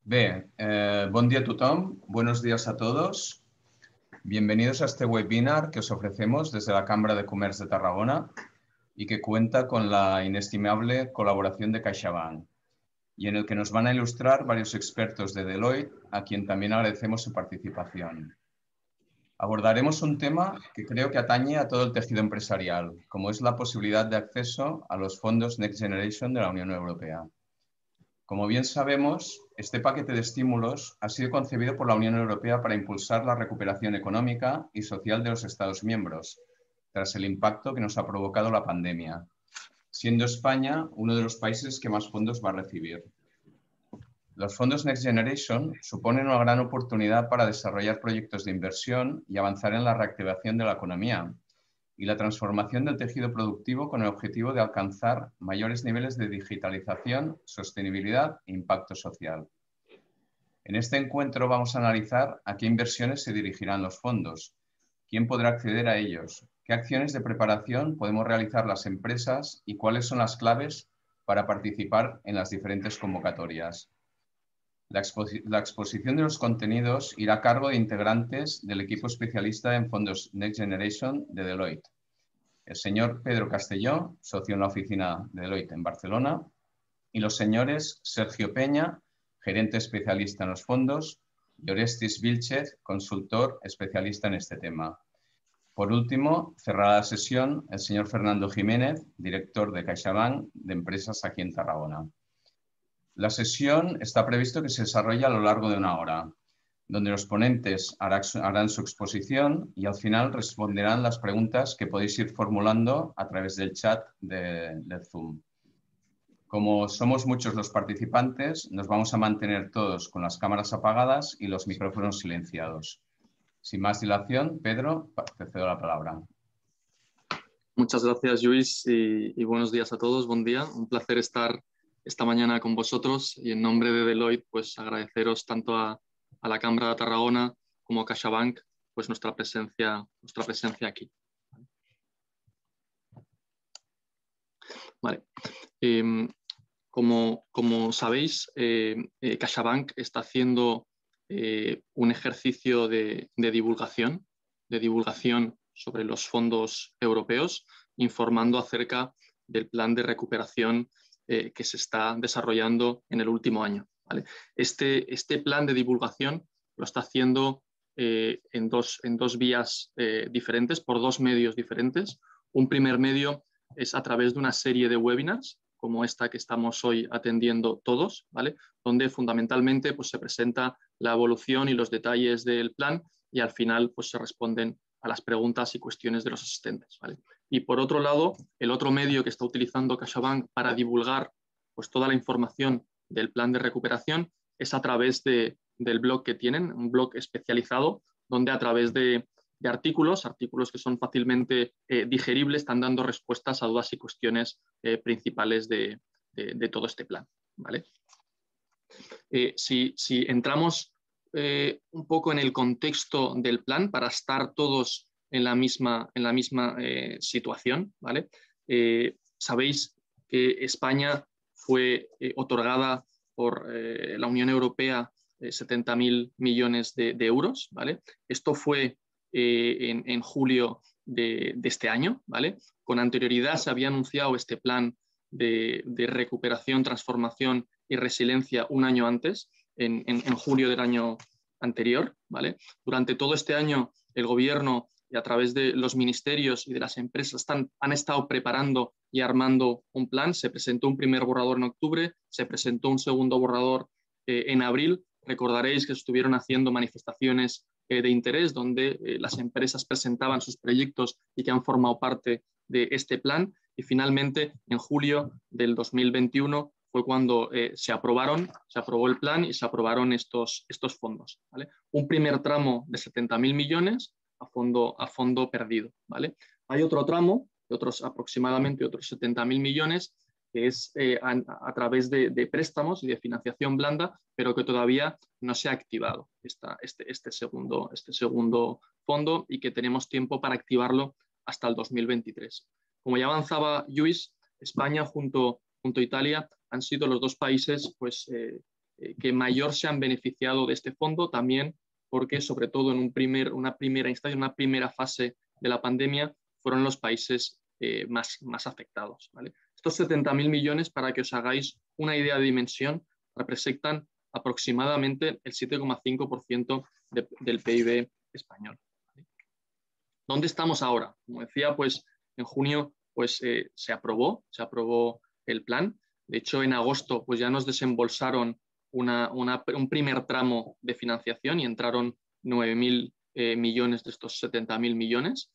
Bé, bon dia a tothom, buenos días a todos. Bienvenidos a este webinar que os ofrecemos desde la Cámara de Comercio de Tarragona y que cuenta con la inestimable colaboración de CaixaBank y en el que nos van a ilustrar varios expertos de Deloitte, a quien también agradecemos su participación. Abordaremos un tema que creo que atañe a todo el tejido empresarial, como es la posibilidad de acceso a los fondos Next Generation de la Unión Europea. Como bien sabemos, este paquete de estímulos ha sido concebido por la Unión Europea para impulsar la recuperación económica y social de los Estados miembros, tras el impacto que nos ha provocado la pandemia, siendo España uno de los países que más fondos va a recibir. Los fondos Next Generation suponen una gran oportunidad para desarrollar proyectos de inversión y avanzar en la reactivación de la economía y la transformación del tejido productivo con el objetivo de alcanzar mayores niveles de digitalización, sostenibilidad e impacto social. En este encuentro vamos a analizar a qué inversiones se dirigirán los fondos, quién podrá acceder a ellos, qué acciones de preparación podemos realizar las empresas y cuáles son las claves para participar en las diferentes convocatorias. La exposición de los contenidos irá a cargo de integrantes del equipo especialista en fondos Next Generation de Deloitte. El señor Pedro Castelló, socio en la oficina de Deloitte en Barcelona, y los señores Sergio Peña, gerente especialista en los fondos, y Orestis Vilchez, consultor especialista en este tema. Por último, cerrará la sesión el señor Fernando Jiménez, director de CaixaBank de Empresas aquí en Tarragona. La sesión está previsto que se desarrolle a lo largo de una hora, donde los ponentes harán su exposición y al final responderán las preguntas que podéis ir formulando a través del chat de Zoom. Como somos muchos los participantes, nos vamos a mantener todos con las cámaras apagadas y los micrófonos silenciados. Sin más dilación, Pedro, te cedo la palabra. Muchas gracias, Luis, y buenos días a todos. Buen día. Un placer estar esta mañana con vosotros y en nombre de Deloitte, pues agradeceros tanto a la Cámara de Tarragona como a CaixaBank pues nuestra presencia aquí. Vale. Como sabéis, CaixaBank está haciendo un ejercicio de divulgación sobre los fondos europeos, informando acerca del plan de recuperación que se está desarrollando en el último año. ¿Vale? Este plan de divulgación lo está haciendo en dos vías diferentes, por dos medios diferentes. Un primer medio es a través de una serie de webinars, como esta que estamos hoy atendiendo todos, ¿vale? Donde fundamentalmente pues, se presenta la evolución y los detalles del plan y al final pues, se responden a las preguntas y cuestiones de los asistentes, ¿vale? Y por otro lado, el otro medio que está utilizando CaixaBank para divulgar pues, toda la información del plan de recuperación es a través del blog que tienen, un blog especializado, donde a través de artículos que son fácilmente digeribles, están dando respuestas a dudas y cuestiones principales de todo este plan, ¿vale? Si entramos un poco en el contexto del plan para estar todos en la misma situación, ¿vale? Sabéis que España fue otorgada por la Unión Europea 70.000 millones de euros, ¿vale? Esto fue en julio de este año, ¿vale? Con anterioridad se había anunciado este plan de recuperación, transformación y resiliencia un año antes, en julio del año anterior, ¿vale? Durante todo este año el gobierno y a través de los ministerios y de las empresas han estado preparando y armando un plan. Se presentó un primer borrador en octubre, se presentó un segundo borrador en abril. Recordaréis que estuvieron haciendo manifestaciones de interés donde las empresas presentaban sus proyectos y que han formado parte de este plan. Y finalmente, en julio del 2021, fue cuando se aprobó el plan y se aprobaron estos fondos, ¿vale? Un primer tramo de 70.000 millones a fondo perdido, ¿vale? Hay otro tramo de aproximadamente otros 70.000 millones que es a través de préstamos y de financiación blanda, pero que todavía no se ha activado este segundo fondo y que tenemos tiempo para activarlo hasta el 2023. Como ya avanzaba Luis, España junto a Italia han sido los dos países pues, que mayor se han beneficiado de este fondo, también porque, sobre todo en una primera instancia, una primera fase de la pandemia, fueron los países más afectados, ¿vale? Estos 70.000 millones, para que os hagáis una idea de dimensión, representan aproximadamente el 7,5% del PIB español. ¿Dónde estamos ahora? Como decía, pues en junio pues, se aprobó el plan. De hecho, en agosto pues, ya nos desembolsaron un primer tramo de financiación y entraron 9.000 millones de estos 70.000 millones.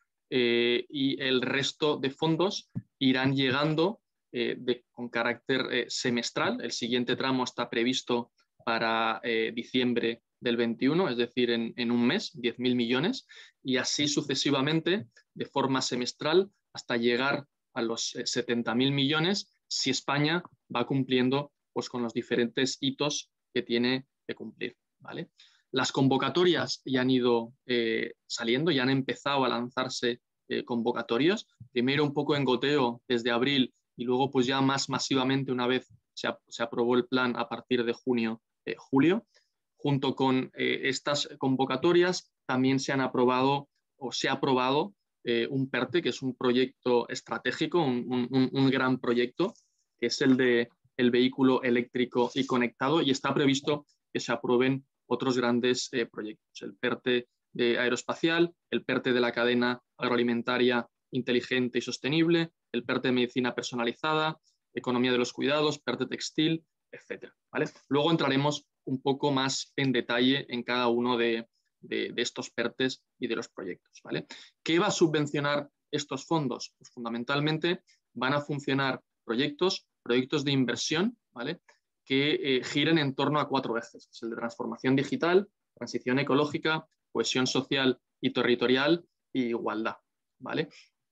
Y el resto de fondos irán llegando con carácter semestral. El siguiente tramo está previsto para diciembre del 21, es decir, en un mes, 10.000 millones, y así sucesivamente, de forma semestral, hasta llegar a los 70.000 millones, si España va cumpliendo pues, con los diferentes hitos que tiene que cumplir, ¿vale? Las convocatorias ya han ido saliendo, ya han empezado a lanzarse convocatorios, primero un poco en goteo desde abril y luego pues ya más masivamente una vez se aprobó el plan a partir de junio, julio. Junto con estas convocatorias también se han aprobado o se ha aprobado un PERTE, que es un proyecto estratégico, un gran proyecto, que es el de el vehículo eléctrico y conectado, y está previsto que se aprueben otros grandes proyectos, el PERTE de aeroespacial, el PERTE de la cadena agroalimentaria inteligente y sostenible, el PERTE de medicina personalizada, economía de los cuidados, PERTE textil, etc. ¿Vale? Luego entraremos un poco más en detalle en cada uno de estos PERTEs y de los proyectos, ¿vale? ¿Qué va a subvencionar estos fondos? Pues fundamentalmente van a funcionar proyectos de inversión, ¿vale? Que giren en torno a 4 ejes, que es el de transformación digital, transición ecológica, cohesión social y territorial e igualdad, ¿vale?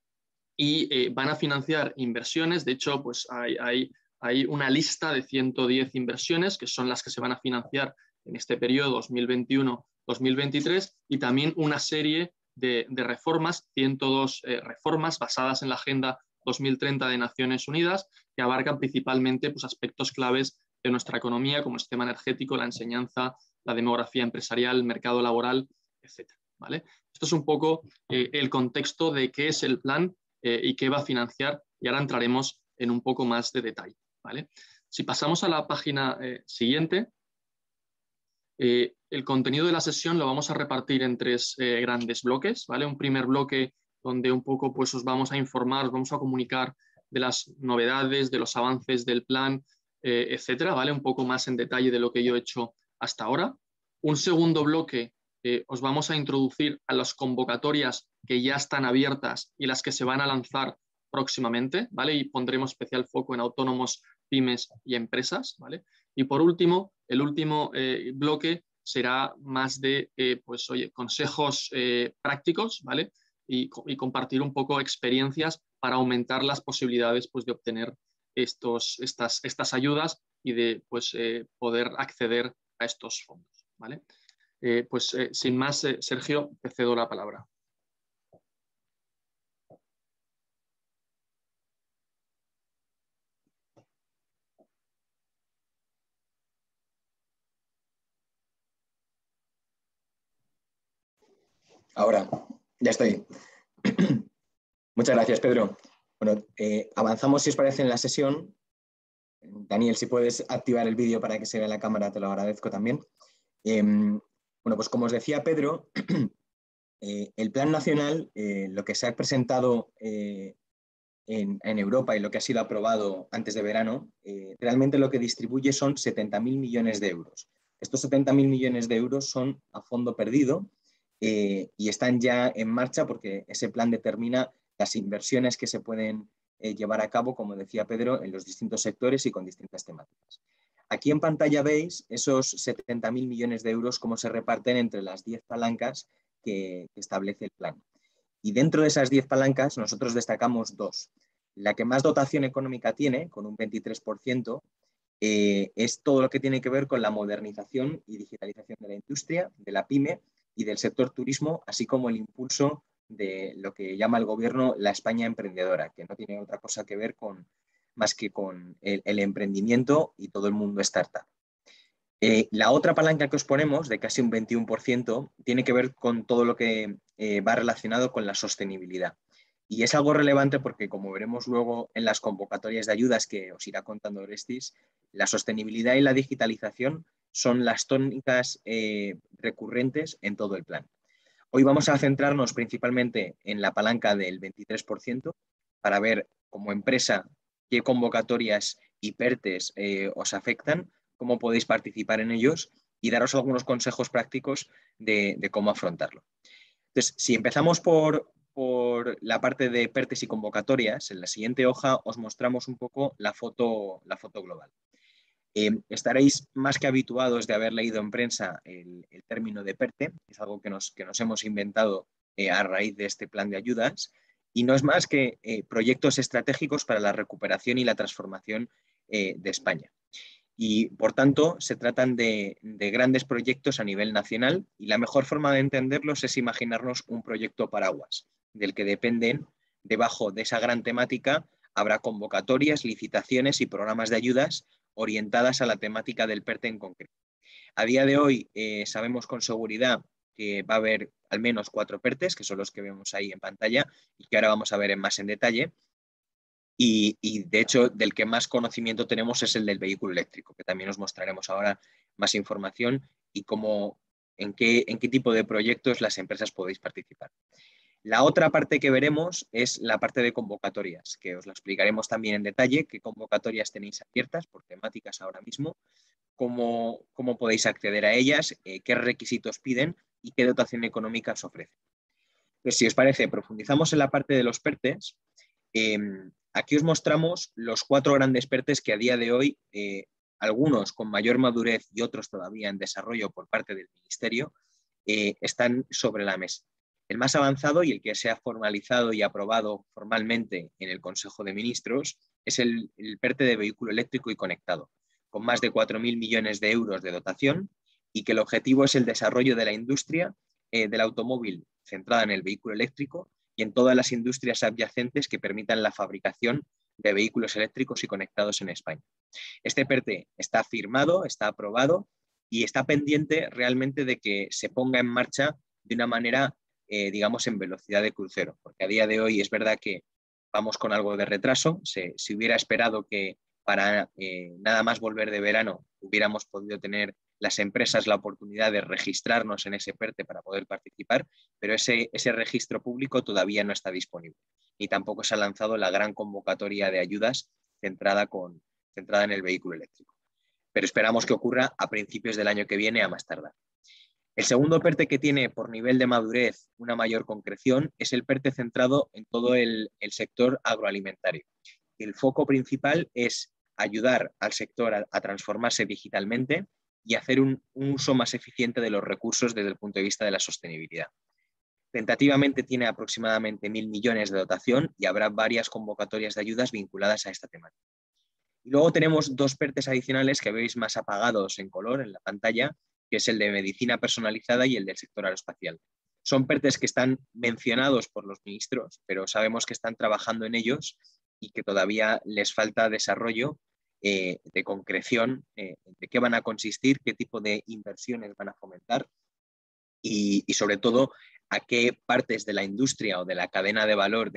Y van a financiar inversiones, de hecho, pues hay una lista de 110 inversiones que son las que se van a financiar en este periodo 2021-2023 y también una serie de reformas, 102 reformas basadas en la Agenda 2030 de Naciones Unidas, que abarcan principalmente pues, aspectos claves de nuestra economía, como el sistema energético, la enseñanza, la demografía empresarial, el mercado laboral, etc. ¿Vale? Esto es un poco el contexto de qué es el plan y qué va a financiar, y ahora entraremos en un poco más de detalle, ¿vale? Si pasamos a la página siguiente, el contenido de la sesión lo vamos a repartir en 3 grandes bloques, ¿vale? Un primer bloque donde un poco pues, os vamos a informar, os vamos a comunicar de las novedades, de los avances del plan, etcétera, ¿vale? Un poco más en detalle de lo que yo he hecho hasta ahora. Un segundo bloque os vamos a introducir a las convocatorias que ya están abiertas y las que se van a lanzar próximamente, ¿vale? Y pondremos especial foco en autónomos, pymes y empresas, ¿vale? Y por último, el último bloque será más de pues, oye, consejos prácticos, ¿vale? Y compartir un poco experiencias para aumentar las posibilidades pues, de obtener estas ayudas y de pues, poder acceder a estos fondos, ¿vale? Sin más, Sergio, te cedo la palabra. Ahora, ya estoy. Muchas gracias, Pedro. Bueno, avanzamos, si os parece, en la sesión. Daniel, si puedes activar el vídeo para que se vea la cámara, te lo agradezco también. Bueno, pues como os decía Pedro, el Plan Nacional, lo que se ha presentado en Europa y lo que ha sido aprobado antes de verano, realmente lo que distribuye son 70.000 millones de euros. Estos 70.000 millones de euros son a fondo perdido y están ya en marcha porque ese plan determina las inversiones que se pueden llevar a cabo, como decía Pedro, en los distintos sectores y con distintas temáticas. Aquí en pantalla veis esos 70.000 millones de euros, cómo se reparten entre las 10 palancas que establece el plan. Y dentro de esas 10 palancas nosotros destacamos 2. La que más dotación económica tiene, con un 23%, es todo lo que tiene que ver con la modernización y digitalización de la industria, de la PYME y del sector turismo, así como el impulso de lo que llama el gobierno la España emprendedora, que no tiene otra cosa que ver más que con el emprendimiento y todo el mundo startup. La otra palanca que os ponemos, de casi un 21%, tiene que ver con todo lo que va relacionado con la sostenibilidad. Y es algo relevante porque, como veremos luego en las convocatorias de ayudas que os irá contando Orestis, la sostenibilidad y la digitalización son las tónicas recurrentes en todo el plan. Hoy vamos a centrarnos principalmente en la palanca del 23% para ver como empresa qué convocatorias y PERTEs os afectan, cómo podéis participar en ellos y daros algunos consejos prácticos de cómo afrontarlo. Entonces, si empezamos por la parte de PERTEs y convocatorias, en la siguiente hoja os mostramos un poco la foto global. Estaréis más que habituados de haber leído en prensa el término de PERTE, que es algo que nos hemos inventado a raíz de este plan de ayudas, y no es más que proyectos estratégicos para la recuperación y la transformación de España. Y, por tanto, se tratan de grandes proyectos a nivel nacional y la mejor forma de entenderlos es imaginarnos un proyecto paraguas, del que dependen, debajo de esa gran temática, habrá convocatorias, licitaciones y programas de ayudas orientadas a la temática del PERTE en concreto. A día de hoy sabemos con seguridad que va a haber al menos 4 PERTEs, que son los que vemos ahí en pantalla y que ahora vamos a ver más en detalle. Y de hecho, del que más conocimiento tenemos es el del vehículo eléctrico, que también os mostraremos ahora más información y en qué tipo de proyectos las empresas podéis participar. La otra parte que veremos es la parte de convocatorias, que os la explicaremos también en detalle, qué convocatorias tenéis abiertas por temáticas ahora mismo, cómo podéis acceder a ellas, qué requisitos piden y qué dotación económica os ofrece. Pues, si os parece, profundizamos en la parte de los PERTEs. Aquí os mostramos los 4 grandes PERTEs que a día de hoy, algunos con mayor madurez y otros todavía en desarrollo por parte del Ministerio, están sobre la mesa. El más avanzado y el que se ha formalizado y aprobado formalmente en el Consejo de Ministros es el PERTE de vehículo eléctrico y conectado, con más de 4.000 millones de euros de dotación y que el objetivo es el desarrollo de la industria del automóvil centrada en el vehículo eléctrico y en todas las industrias adyacentes que permitan la fabricación de vehículos eléctricos y conectados en España. Este PERTE está firmado, está aprobado y está pendiente realmente de que se ponga en marcha de una manera, digamos, en velocidad de crucero, porque a día de hoy es verdad que vamos con algo de retraso. Se hubiera esperado que para nada más volver de verano hubiéramos podido tener las empresas la oportunidad de registrarnos en ese PERTE para poder participar, pero ese registro público todavía no está disponible. Ni tampoco se ha lanzado la gran convocatoria de ayudas centrada en el vehículo eléctrico. Pero esperamos que ocurra a principios del año que viene, a más tardar. El segundo PERTE que tiene por nivel de madurez una mayor concreción es el PERTE centrado en todo el sector agroalimentario. El foco principal es ayudar al sector a transformarse digitalmente y hacer un uso más eficiente de los recursos desde el punto de vista de la sostenibilidad. Tentativamente tiene aproximadamente 1.000 millones de dotación y habrá varias convocatorias de ayudas vinculadas a esta temática. Y luego tenemos 2 PERTEs adicionales que veis más apagados en color en la pantalla, que es el de medicina personalizada y el del sector aeroespacial. Son PERTEs que están mencionados por los ministros, pero sabemos que están trabajando en ellos y que todavía les falta desarrollo de concreción, de qué van a consistir, qué tipo de inversiones van a fomentar y sobre todo a qué partes de la industria o de la cadena de valor de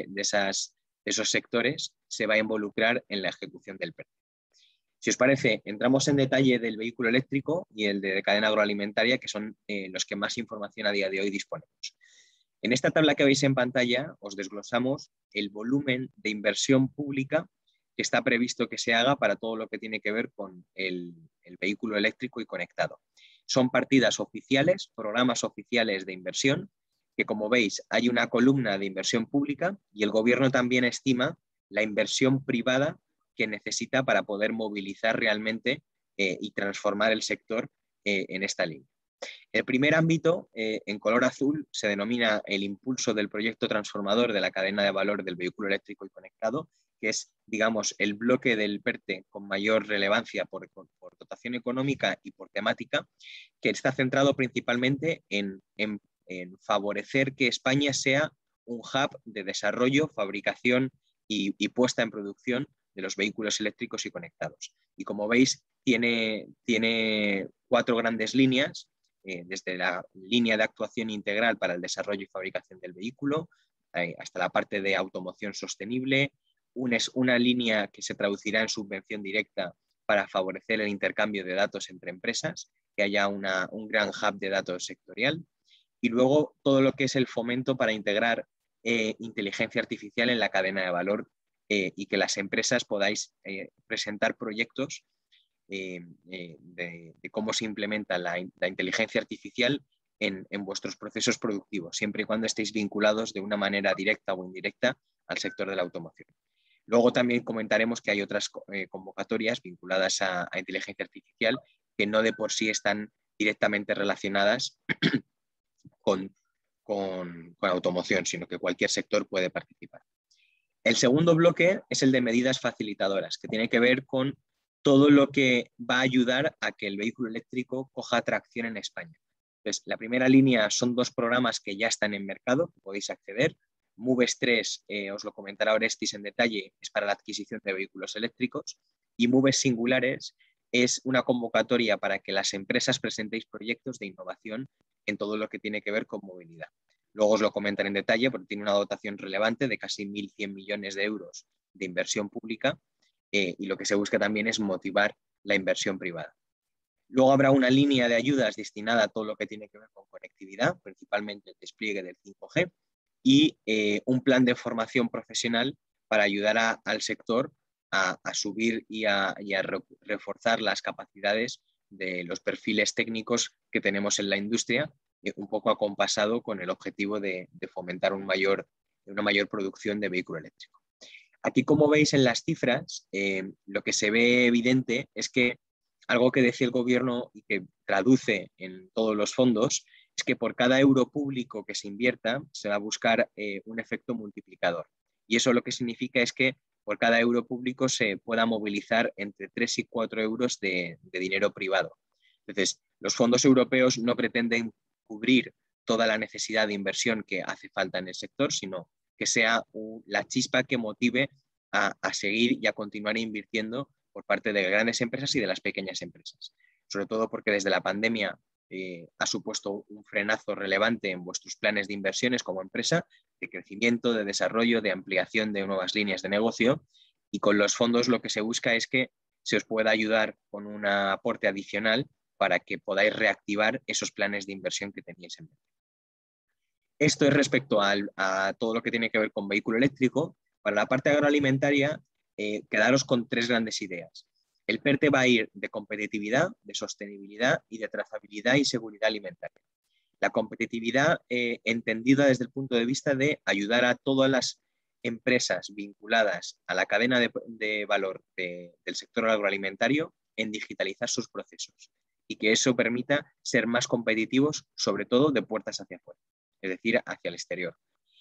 esos sectores se va a involucrar en la ejecución del PERTE. Si os parece, entramos en detalle del vehículo eléctrico y el de cadena agroalimentaria, que son los que más información a día de hoy disponemos. En esta tabla que veis en pantalla os desglosamos el volumen de inversión pública que está previsto que se haga para todo lo que tiene que ver con el vehículo eléctrico y conectado. Son partidas oficiales, programas oficiales de inversión, que como veis hay una columna de inversión pública y el gobierno también estima la inversión privada que necesita para poder movilizar realmente y transformar el sector en esta línea. El primer ámbito, en color azul, se denomina el impulso del proyecto transformador de la cadena de valor del vehículo eléctrico y conectado, que es, digamos, el bloque del PERTE con mayor relevancia por dotación económica y por temática, que está centrado principalmente en favorecer que España sea un hub de desarrollo, fabricación y puesta en producción de los vehículos eléctricos y conectados. Y como veis, tiene 4 grandes líneas, desde la línea de actuación integral para el desarrollo y fabricación del vehículo, hasta la parte de automoción sostenible. Es una línea que se traducirá en subvención directa para favorecer el intercambio de datos entre empresas, que haya un gran hub de datos sectorial. Y luego todo lo que es el fomento para integrar inteligencia artificial en la cadena de valor y que las empresas podáis presentar proyectos de cómo se implementa la inteligencia artificial en vuestros procesos productivos, siempre y cuando estéis vinculados de una manera directa o indirecta al sector de la automoción. Luego también comentaremos que hay otras convocatorias vinculadas a inteligencia artificial que no de por sí están directamente relacionadas con automoción, sino que cualquier sector puede participar. El segundo bloque es el de medidas facilitadoras, que tiene que ver con todo lo que va a ayudar a que el vehículo eléctrico coja tracción en España. Entonces, la primera línea son 2 programas que ya están en mercado, que podéis acceder. MOVES 3, os lo comentará Orestis en detalle, es para la adquisición de vehículos eléctricos, y MOVES Singulares es una convocatoria para que las empresas presentéis proyectos de innovación en todo lo que tiene que ver con movilidad. Luego os lo comentaré en detalle porque tiene una dotación relevante de casi 1.100 millones de euros de inversión pública y lo que se busca también es motivar la inversión privada. Luego habrá una línea de ayudas destinada a todo lo que tiene que ver con conectividad, principalmente el despliegue del 5G, y un plan de formación profesional para ayudar al sector a subir y a reforzar las capacidades de los perfiles técnicos que tenemos en la industria, un poco acompasado con el objetivo de fomentar una mayor producción de vehículo eléctrico. Aquí, como veis en las cifras, lo que se ve evidente es que algo que decía el gobierno y que traduce en todos los fondos es que por cada euro público que se invierta se va a buscar un efecto multiplicador. Y eso lo que significa es que por cada euro público se pueda movilizar entre 3 y 4 euros de dinero privado. Entonces, los fondos europeos no pretenden cubrir toda la necesidad de inversión que hace falta en el sector, sino que sea la chispa que motive a seguir y a continuar invirtiendo por parte de grandes empresas y de las pequeñas empresas. Sobre todo porque desde la pandemia ha supuesto un frenazo relevante en vuestros planes de inversiones como empresa, de crecimiento, de desarrollo, de ampliación de nuevas líneas de negocio, y con los fondos lo que se busca es que se os pueda ayudar con un aporte adicional para que podáis reactivar esos planes de inversión que teníais en mente. Esto es respecto a todo lo que tiene que ver con vehículo eléctrico. Para la parte agroalimentaria, quedaros con 3 grandes ideas. El PERTE va a ir de competitividad, de sostenibilidad y de trazabilidad y seguridad alimentaria. La competitividad entendida desde el punto de vista de ayudar a todas las empresas vinculadas a la cadena de valor del sector agroalimentario en digitalizar sus procesos y que eso permita ser más competitivos, sobre todo de puertas hacia afuera, es decir, hacia el exterior.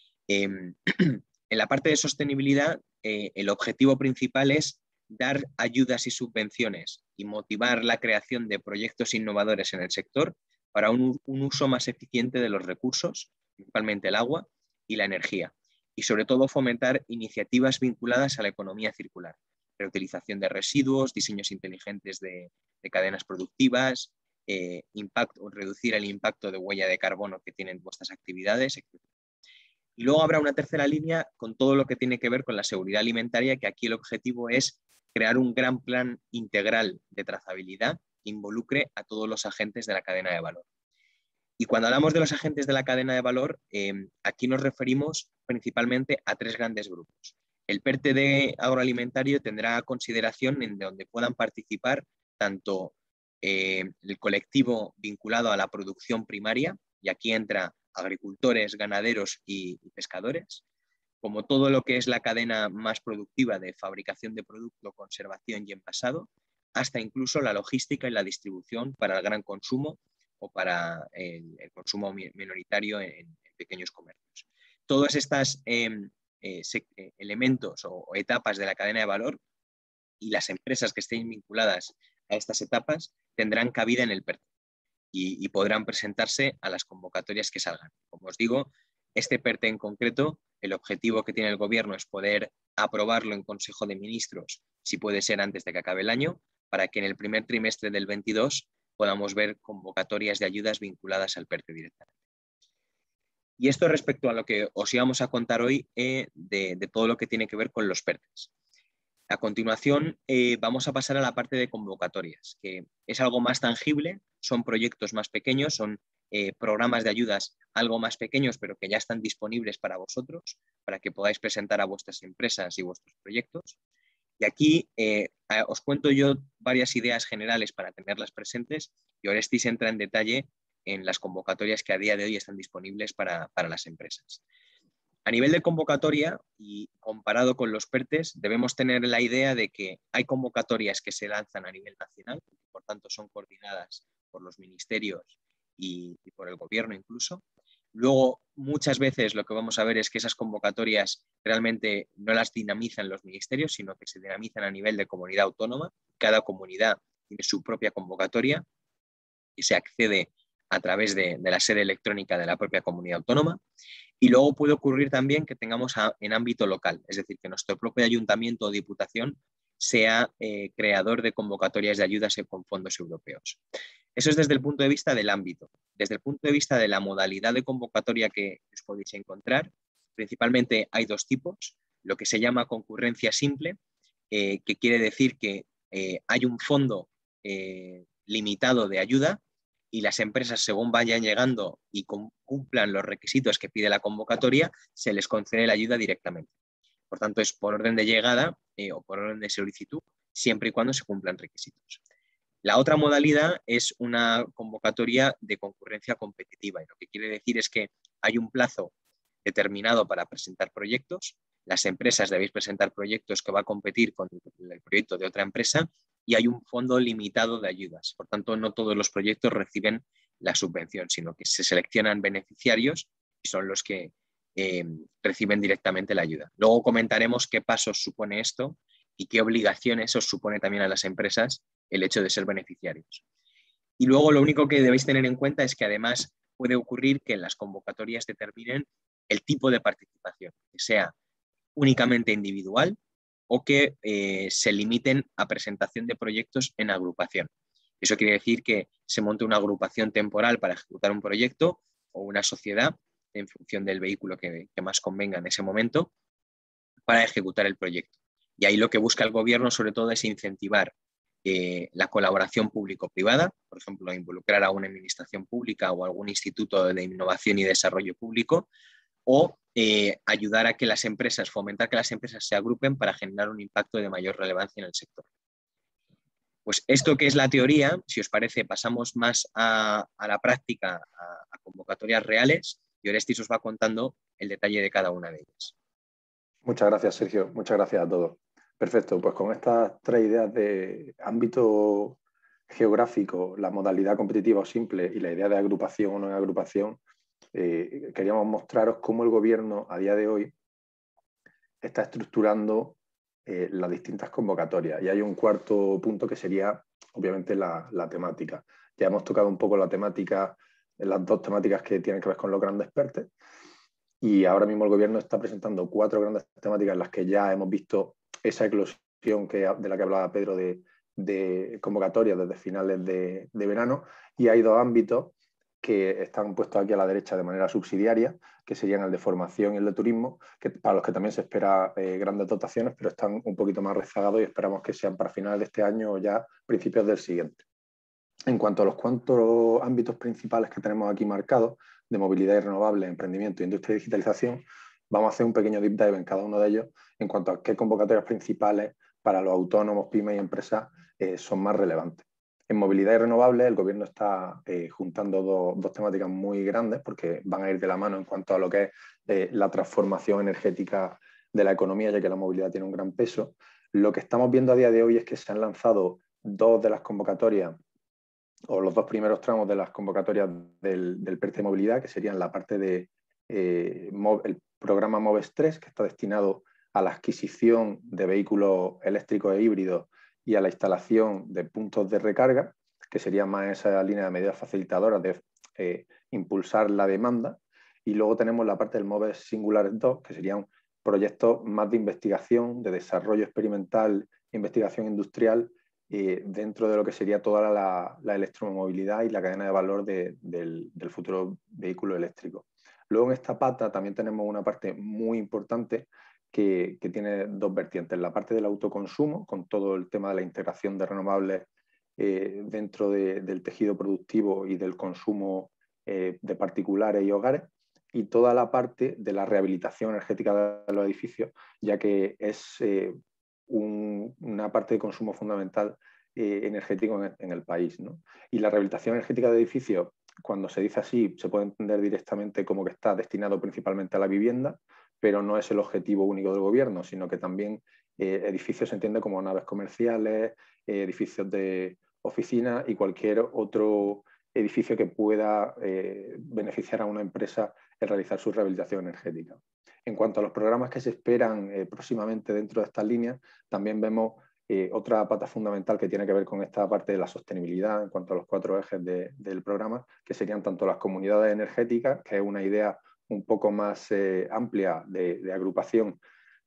En la parte de sostenibilidad, el objetivo principal es dar ayudas y subvenciones y motivar la creación de proyectos innovadores en el sector para un uso más eficiente de los recursos, principalmente el agua y la energía, y sobre todo fomentar iniciativas vinculadas a la economía circular, reutilización de residuos, diseños inteligentes de cadenas productivas, reducir el impacto de huella de carbono que tienen vuestras actividades, etc. Y luego habrá una tercera línea con todo lo que tiene que ver con la seguridad alimentaria, que aquí el objetivo es crear un gran plan integral de trazabilidad que involucre a todos los agentes de la cadena de valor. Y cuando hablamos de los agentes de la cadena de valor, aquí nos referimos principalmente a 3 grandes grupos. El PERTE agroalimentario tendrá consideración en donde puedan participar tanto el colectivo vinculado a la producción primaria, y aquí entra agricultores, ganaderos y pescadores, como todo lo que es la cadena más productiva de fabricación de producto, conservación y envasado, hasta incluso la logística y la distribución para el gran consumo o para el consumo minoritario en pequeños comercios. Todos estos elementos o etapas de la cadena de valor y las empresas que estén vinculadas a estas etapas tendrán cabida en el PERTE y podrán presentarse a las convocatorias que salgan. Como os digo, este PERTE en concreto, el objetivo que tiene el gobierno es poder aprobarlo en Consejo de Ministros, si puede ser antes de que acabe el año, para que en el primer trimestre del 22 podamos ver convocatorias de ayudas vinculadas al PERTE directamente. Y esto respecto a lo que os íbamos a contar hoy de todo lo que tiene que ver con los PERTES. A continuación vamos a pasar a la parte de convocatorias, que es algo más tangible, son proyectos más pequeños, son programas de ayudas algo más pequeños, pero que ya están disponibles para vosotros, para que podáis presentar a vuestras empresas y vuestros proyectos. Y aquí os cuento yo varias ideas generales para tenerlas presentes y Orestis entra en detalle en las convocatorias que a día de hoy están disponibles para las empresas. A nivel de convocatoria y comparado con los PERTES, debemos tener la idea de que hay convocatorias que se lanzan a nivel nacional, por tanto son coordinadas por los ministerios y por el gobierno incluso. Luego, muchas veces lo que vamos a ver es que esas convocatorias realmente no las dinamizan los ministerios, sino que se dinamizan a nivel de comunidad autónoma. Cada comunidad tiene su propia convocatoria y se accede a través de la sede electrónica de la propia comunidad autónoma. Y luego puede ocurrir también que tengamos en ámbito local, es decir, que nuestro propio ayuntamiento o diputación sea creador de convocatorias de ayudas con fondos europeos. Eso es desde el punto de vista del ámbito. Desde el punto de vista de la modalidad de convocatoria que os podéis encontrar, principalmente hay dos tipos, lo que se llama concurrencia simple, que quiere decir que hay un fondo limitado de ayuda y las empresas, según vayan llegando y cumplan los requisitos que pide la convocatoria, se les concede la ayuda directamente. Por tanto, es por orden de llegada o por orden de solicitud, siempre y cuando se cumplan requisitos. La otra modalidad es una convocatoria de concurrencia competitiva, y lo que quiere decir es que hay un plazo determinado para presentar proyectos, las empresas debéis presentar proyectos que va a competir con el proyecto de otra empresa y hay un fondo limitado de ayudas. Por tanto, no todos los proyectos reciben la subvención, sino que se seleccionan beneficiarios y son los que reciben directamente la ayuda. Luego comentaremos qué pasos supone esto y qué obligaciones os supone también a las empresas el hecho de ser beneficiarios. Y luego lo único que debéis tener en cuenta es que además puede ocurrir que en las convocatorias determinen el tipo de participación, que sea únicamente individual o que se limiten a presentación de proyectos en agrupación. Eso quiere decir que se monte una agrupación temporal para ejecutar un proyecto o una sociedad en función del vehículo que más convenga en ese momento para ejecutar el proyecto. Y ahí lo que busca el gobierno sobre todo es incentivar la colaboración público-privada, por ejemplo, involucrar a una administración pública o algún instituto de innovación y desarrollo público, o ayudar a que las empresas, fomentar que las empresas se agrupen para generar un impacto de mayor relevancia en el sector. Pues esto que es la teoría, si os parece, pasamos más a la práctica, a convocatorias reales, y Orestis os va contando el detalle de cada una de ellas. Muchas gracias, Sergio. Muchas gracias a todos. Perfecto, pues con estas tres ideas de ámbito geográfico, la modalidad competitiva o simple y la idea de agrupación o no agrupación, queríamos mostraros cómo el gobierno a día de hoy está estructurando las distintas convocatorias. Y hay un cuarto punto que sería, obviamente, la temática. Ya hemos tocado un poco la temática, las dos temáticas que tienen que ver con los grandes PERTES. Y ahora mismo el gobierno está presentando 4 grandes temáticas en las que ya hemos visto esa eclosión de la que hablaba Pedro de convocatorias desde finales de verano. Y hay 2 ámbitos que están puestos aquí a la derecha de manera subsidiaria, que serían el de formación y el de turismo, que para los que también se espera grandes dotaciones, pero están un poquito más rezagados y esperamos que sean para finales de este año o ya principios del siguiente. En cuanto a los 4 ámbitos principales que tenemos aquí marcados, de movilidad y renovables, emprendimiento, industria y digitalización, vamos a hacer un pequeño deep dive en cada uno de ellos en cuanto a qué convocatorias principales para los autónomos, pymes y empresas son más relevantes. En movilidad y renovables, el gobierno está juntando dos temáticas muy grandes porque van a ir de la mano en cuanto a lo que es la transformación energética de la economía, ya que la movilidad tiene un gran peso. Lo que estamos viendo a día de hoy es que se han lanzado 2 de las convocatorias o los 2 primeros tramos de las convocatorias del PERTE de movilidad, que serían la parte de el programa MOVES 3, que está destinado a la adquisición de vehículos eléctricos e híbridos y a la instalación de puntos de recarga, que sería más esa línea de medidas facilitadoras de impulsar la demanda. Y luego tenemos la parte del MOVES Singulares 2, que serían proyectos más de investigación, de desarrollo experimental, investigación industrial dentro de lo que sería toda la electromovilidad y la cadena de valor del futuro vehículo eléctrico. Luego en esta pata también tenemos una parte muy importante que tiene dos vertientes. La parte del autoconsumo, con todo el tema de la integración de renovables dentro del tejido productivo y del consumo de particulares y hogares, y toda la parte de la rehabilitación energética de los edificios, ya que es una parte de consumo fundamental energético en el país, ¿no? Y la rehabilitación energética de edificios, cuando se dice así, se puede entender directamente como que está destinado principalmente a la vivienda, pero no es el objetivo único del gobierno, sino que también edificios se entiende como naves comerciales, edificios de oficinas y cualquier otro edificio que pueda beneficiar a una empresa en realizar su rehabilitación energética. En cuanto a los programas que se esperan próximamente dentro de estas líneas, también vemos otra pata fundamental que tiene que ver con esta parte de la sostenibilidad en cuanto a los 4 ejes del programa, que serían tanto las comunidades energéticas, que es una idea un poco más amplia de agrupación,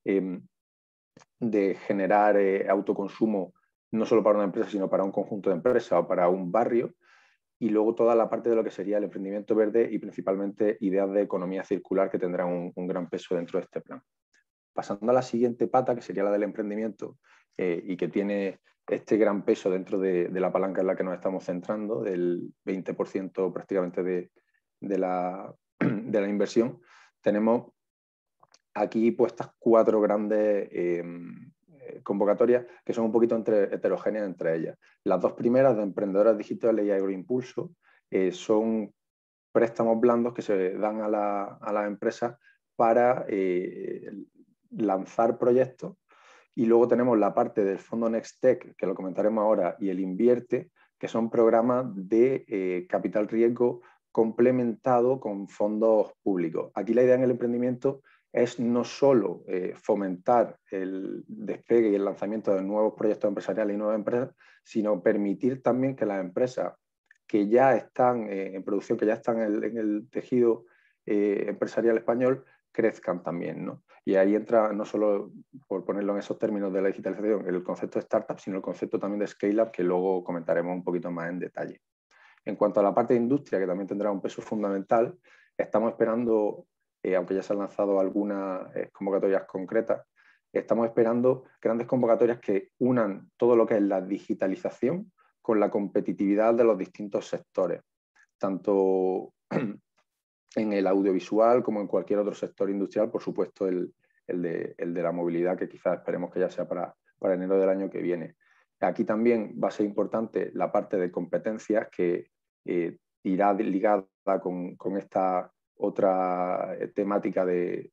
de generar autoconsumo no solo para una empresa, sino para un conjunto de empresas o para un barrio, y luego toda la parte de lo que sería el emprendimiento verde y principalmente ideas de economía circular que tendrán un gran peso dentro de este plan. Pasando a la siguiente pata, que sería la del emprendimiento, y que tiene este gran peso dentro de la palanca en la que nos estamos centrando, del 20% prácticamente de la inversión, tenemos aquí puestas 4 grandes convocatorias que son un poquito heterogéneas entre ellas. Las 2 primeras, de emprendedoras digitales y agroimpulso, son préstamos blandos que se dan a las empresas para lanzar proyectos. Y luego tenemos la parte del fondo Nextec, que lo comentaremos ahora, y el Invierte, que son programas de capital riesgo complementado con fondos públicos. Aquí la idea en el emprendimiento es no solo fomentar el despegue y el lanzamiento de nuevos proyectos empresariales y nuevas empresas, sino permitir también que las empresas que ya están en producción, que ya están en el tejido empresarial español, crezcan también, ¿no? Y ahí entra, no solo por ponerlo en esos términos de la digitalización, el concepto de startup, sino el concepto también de scale-up, que luego comentaremos un poquito más en detalle. En cuanto a la parte de industria, que también tendrá un peso fundamental, estamos esperando, aunque ya se han lanzado algunas convocatorias concretas, estamos esperando grandes convocatorias que unan todo lo que es la digitalización con la competitividad de los distintos sectores, tanto en el audiovisual como en cualquier otro sector industrial, por supuesto el de la movilidad, que quizás esperemos que ya sea para enero del año que viene. Aquí también va a ser importante la parte de competencias, que irá ligada con esta otra temática de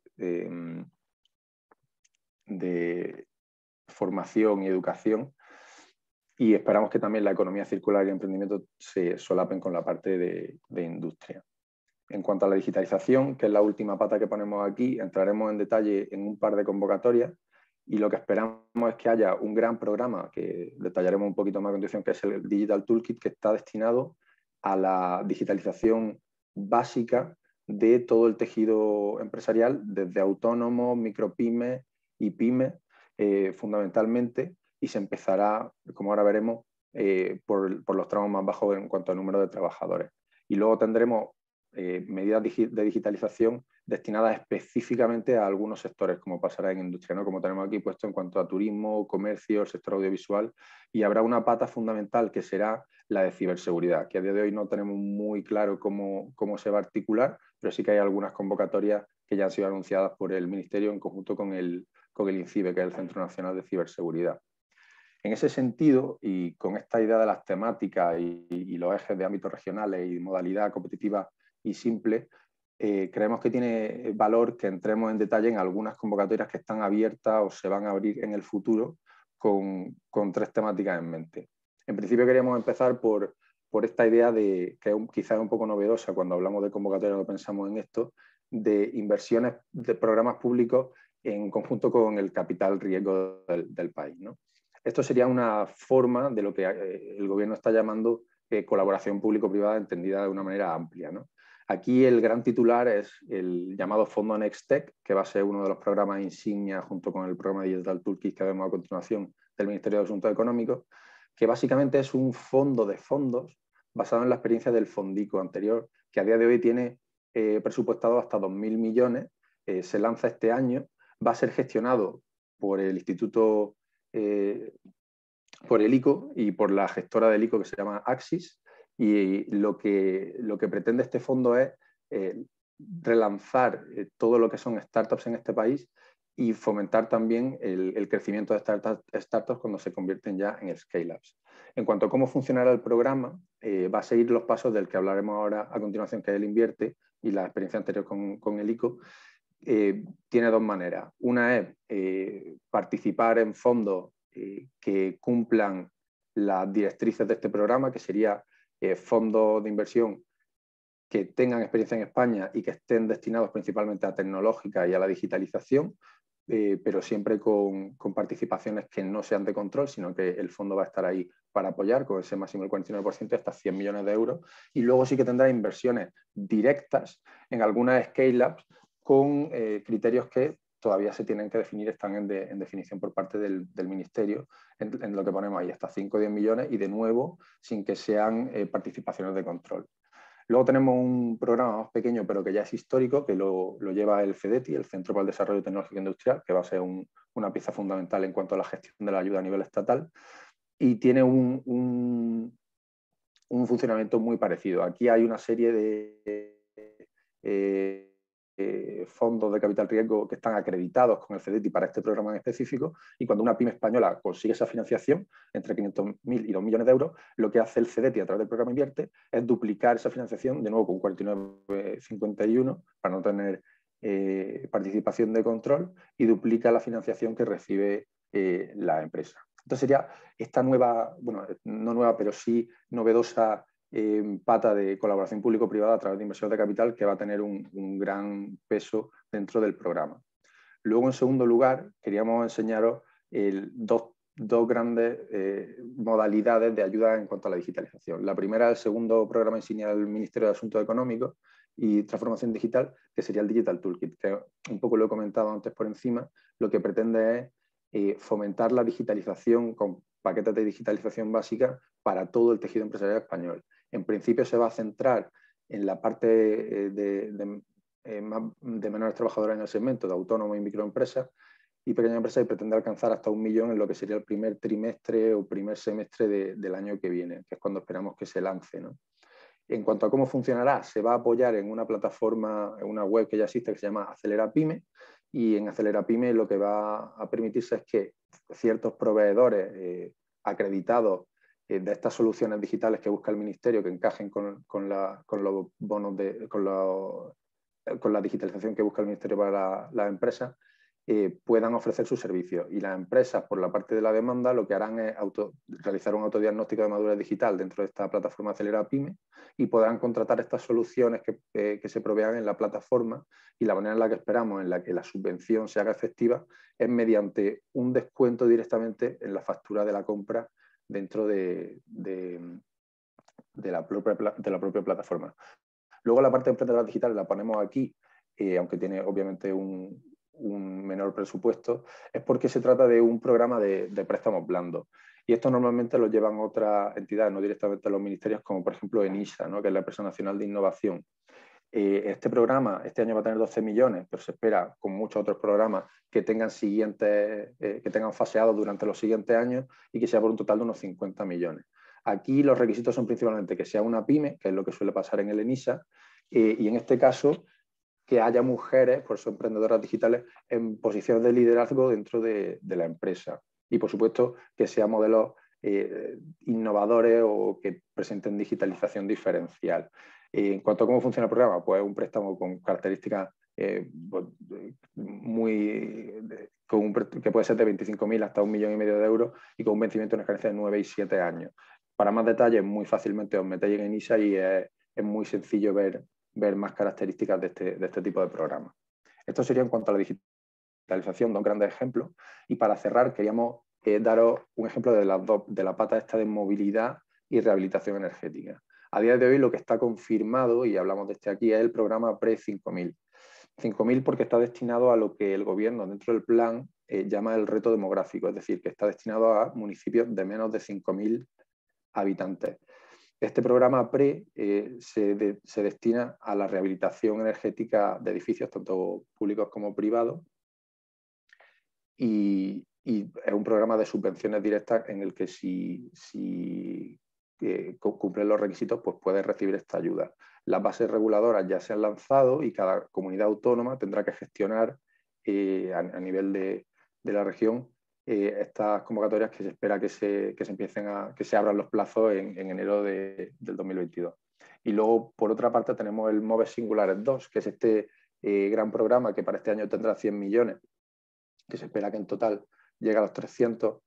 formación y educación, y esperamos que también la economía circular y el emprendimiento se solapen con la parte de industria. En cuanto a la digitalización, que es la última pata que ponemos aquí, entraremos en detalle en un par de convocatorias, y lo que esperamos es que haya un gran programa, que detallaremos un poquito más a continuación, que es el Digital Toolkit, que está destinado a la digitalización básica de todo el tejido empresarial, desde autónomos, micropymes y pymes, fundamentalmente, y se empezará, como ahora veremos, por los tramos más bajos en cuanto al número de trabajadores. Y luego tendremos medidas de digitalización destinadas específicamente a algunos sectores, como pasará en industria, ¿no? Como tenemos aquí puesto en cuanto a turismo, comercio, el sector audiovisual, y habrá una pata fundamental que será la de ciberseguridad, que a día de hoy no tenemos muy claro cómo se va a articular, pero sí que hay algunas convocatorias que ya han sido anunciadas por el Ministerio en conjunto con el INCIBE, que es el Centro Nacional de Ciberseguridad. En ese sentido, y con esta idea de las temáticas y los ejes de ámbitos regionales y modalidad competitiva y simple, creemos que tiene valor que entremos en detalle en algunas convocatorias que están abiertas o se van a abrir en el futuro con 3 temáticas en mente. En principio queríamos empezar por esta idea que quizás es un poco novedosa cuando hablamos de convocatorias, no pensamos en esto, de inversiones de programas públicos en conjunto con el capital riesgo del país, ¿no? Esto sería una forma de lo que el gobierno está llamando colaboración público-privada, entendida de una manera amplia, ¿no? Aquí el gran titular es el llamado Fondo Nextec, que va a ser uno de los programas insignia junto con el programa Digital Toolkit que vemos a continuación del Ministerio de Asuntos Económicos, que básicamente es un fondo de fondos basado en la experiencia del Fondico anterior, que a día de hoy tiene presupuestado hasta 2.000 millones, se lanza este año, va a ser gestionado por el Instituto, por el ICO y por la gestora del ICO que se llama Axis, y lo que pretende este fondo es relanzar todo lo que son startups en este país y fomentar también el crecimiento de startups cuando se convierten ya en scale-ups. En cuanto a cómo funcionará el programa, va a seguir los pasos del que hablaremos ahora a continuación, que es el Invierte, y la experiencia anterior con el ICO. Tiene dos maneras. Una es participar en fondos que cumplan las directrices de este programa, que sería fondos de inversión que tengan experiencia en España y que estén destinados principalmente a tecnológica y a la digitalización, pero siempre con participaciones que no sean de control, sino que el fondo va a estar ahí para apoyar con ese máximo del 49% hasta 100 millones de euros. Y luego sí que tendrá inversiones directas en algunas scale-ups con criterios que todavía se tienen que definir, están en definición por parte del Ministerio, en lo que ponemos ahí, hasta 5 o 10 millones, y de nuevo sin que sean participaciones de control. Luego tenemos un programa más pequeño, pero que ya es histórico, que lo lleva el CEDETI, el Centro para el Desarrollo Tecnológico Industrial, que va a ser una pieza fundamental en cuanto a la gestión de la ayuda a nivel estatal, y tiene un funcionamiento muy parecido. Aquí hay una serie de fondos de capital riesgo que están acreditados con el CEDETI para este programa en específico, y cuando una pyme española consigue esa financiación entre 500.000 y 2 millones de euros, lo que hace el CEDETI a través del programa Invierte es duplicar esa financiación, de nuevo con 49,51 para no tener participación de control, y duplica la financiación que recibe la empresa. Entonces sería esta nueva, bueno, no nueva, pero sí novedosa pata de colaboración público-privada a través de inversión de capital, que va a tener un gran peso dentro del programa. Luego, en segundo lugar, queríamos enseñaros dos grandes modalidades de ayuda en cuanto a la digitalización. La primera es el segundo programa insignia del Ministerio de Asuntos Económicos y Transformación Digital, que sería el Digital Toolkit, que un poco lo he comentado antes por encima. Lo que pretende es fomentar la digitalización con paquetes de digitalización básica para todo el tejido empresarial español. En principio se va a centrar en la parte de menores trabajadores en el segmento de autónomos y microempresas y pequeñas empresas, y pretende alcanzar hasta 1 millón en lo que sería el primer trimestre o primer semestre del año que viene, que es cuando esperamos que se lance, ¿no? En cuanto a cómo funcionará, se va a apoyar en una plataforma, en una web que ya existe, que se llama Acelera Pyme, y en Acelera Pyme lo que va a permitirse es que ciertos proveedores acreditados de estas soluciones digitales que busca el Ministerio, que encajen con los bonos con la digitalización que busca el Ministerio para las empresas, puedan ofrecer sus servicios. Y las empresas, por la parte de la demanda, lo que harán es realizar un autodiagnóstico de madurez digital dentro de esta plataforma Acelera Pyme, y podrán contratar estas soluciones que se provean en la plataforma, y la manera en la que esperamos en la que la subvención se haga efectiva es mediante un descuento directamente en la factura de la compra dentro de la propia plataforma. Luego la parte de emprendedoras digitales la ponemos aquí, aunque tiene obviamente un menor presupuesto, es porque se trata de un programa de préstamos blandos. Y esto normalmente lo llevan otras entidades, no directamente los ministerios, como por ejemplo ENISA, ¿no?, que es la Empresa Nacional de Innovación. Este programa este año va a tener 12 millones, pero se espera, con muchos otros programas, que tengan faseados durante los siguientes años, y que sea por un total de unos 50 millones. Aquí los requisitos son principalmente que sea una pyme, que es lo que suele pasar en el ENISA, y en este caso que haya mujeres, por eso emprendedoras digitales, en posiciones de liderazgo dentro de la empresa. Y por supuesto que sean modelos innovadores o que presenten digitalización diferencial. En cuanto a cómo funciona el programa, pues es un préstamo con características que puede ser de 25.000 hasta 1,5 millones de euros, y con un vencimiento en escasez de 9 y 7 años. Para más detalles, muy fácilmente os metéis en ENISA y es muy sencillo ver más características de este tipo de programas. Esto sería en cuanto a la digitalización, dos grandes ejemplos. Y para cerrar, queríamos daros un ejemplo de la pata esta de movilidad y rehabilitación energética. A día de hoy lo que está confirmado, y hablamos de este aquí, es el programa PRE-5000. 5.000 porque está destinado a lo que el gobierno dentro del plan llama el reto demográfico, es decir, que está destinado a municipios de menos de 5.000 habitantes. Este programa PRE se destina a la rehabilitación energética de edificios, tanto públicos como privados, y es un programa de subvenciones directas en el que si cumplen los requisitos, pues puede recibir esta ayuda. Las bases reguladoras ya se han lanzado y cada comunidad autónoma tendrá que gestionar a nivel de la región estas convocatorias que se espera que se abran los plazos en enero del 2022. Y luego, por otra parte, tenemos el MOVES Singulares 2, que es este gran programa que para este año tendrá 100 millones, que se espera que en total llegue a los 300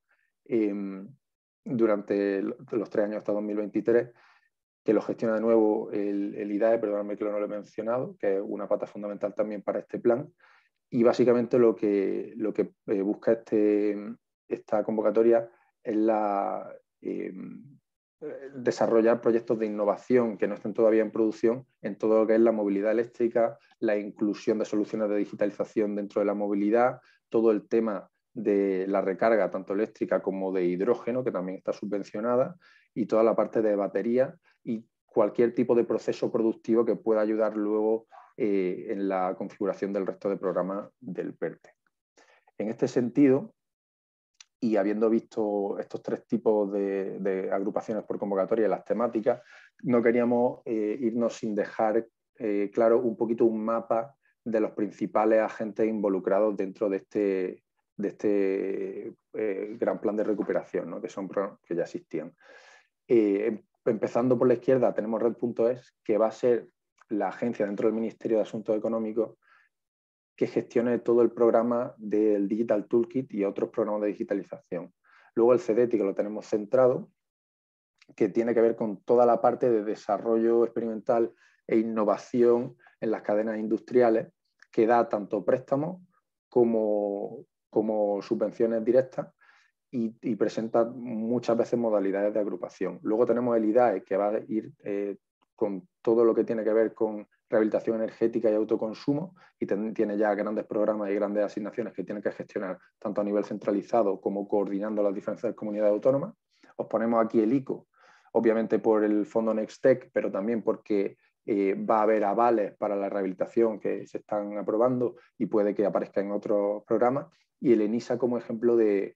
durante los 3 años hasta 2023, que lo gestiona de nuevo el IDAE, perdóname que no lo he mencionado, que es una pata fundamental también para este plan. Y básicamente lo que busca esta convocatoria es desarrollar proyectos de innovación que no estén todavía en producción en todo lo que es la movilidad eléctrica, la inclusión de soluciones de digitalización dentro de la movilidad, todo el tema de la recarga tanto eléctrica como de hidrógeno, que también está subvencionada, y toda la parte de batería y cualquier tipo de proceso productivo que pueda ayudar luego en la configuración del resto de programas del PERTE. En este sentido, y habiendo visto estos 3 tipos de agrupaciones por convocatoria y las temáticas, no queríamos irnos sin dejar claro un poquito un mapa de los principales agentes involucrados dentro de este gran plan de recuperación, ¿no? que ya existían. Empezando por la izquierda tenemos Red.es, que va a ser la agencia dentro del Ministerio de Asuntos Económicos que gestione todo el programa del Digital Toolkit y otros programas de digitalización. Luego el CEDETI, que lo tenemos centrado, que tiene que ver con toda la parte de desarrollo experimental e innovación en las cadenas industriales, que da tanto préstamos como subvenciones directas y presenta muchas veces modalidades de agrupación. Luego tenemos el IDAE, que va a ir con todo lo que tiene que ver con rehabilitación energética y autoconsumo, y tiene ya grandes programas y grandes asignaciones que tiene que gestionar tanto a nivel centralizado como coordinando las diferentes comunidades autónomas. Os ponemos aquí el ICO, obviamente por el fondo Nextec, pero también porque va a haber avales para la rehabilitación que se están aprobando y puede que aparezca en otros programas, y el ENISA como ejemplo de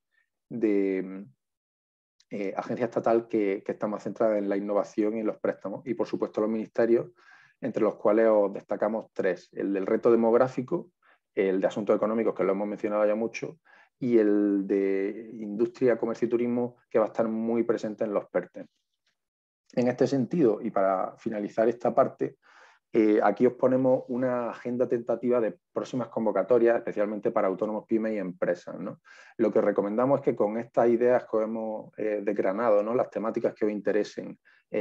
agencia estatal que está más centrada en la innovación y en los préstamos, y por supuesto los ministerios, entre los cuales os destacamos 3, el del reto demográfico, el de asuntos económicos, que lo hemos mencionado ya mucho, y el de industria, comercio y turismo, que va a estar muy presente en los PERTE. En este sentido, y para finalizar esta parte, aquí os ponemos una agenda tentativa de próximas convocatorias, especialmente para autónomos, pymes y empresas, ¿no? Lo que recomendamos es que con estas ideas que hemos desgranado, ¿no? Las temáticas que os interesen,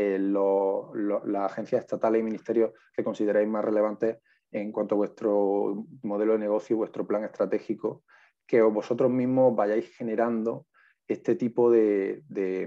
las agencias estatales y ministerios que consideréis más relevantes en cuanto a vuestro modelo de negocio y vuestro plan estratégico, que vosotros mismos vayáis generando este tipo de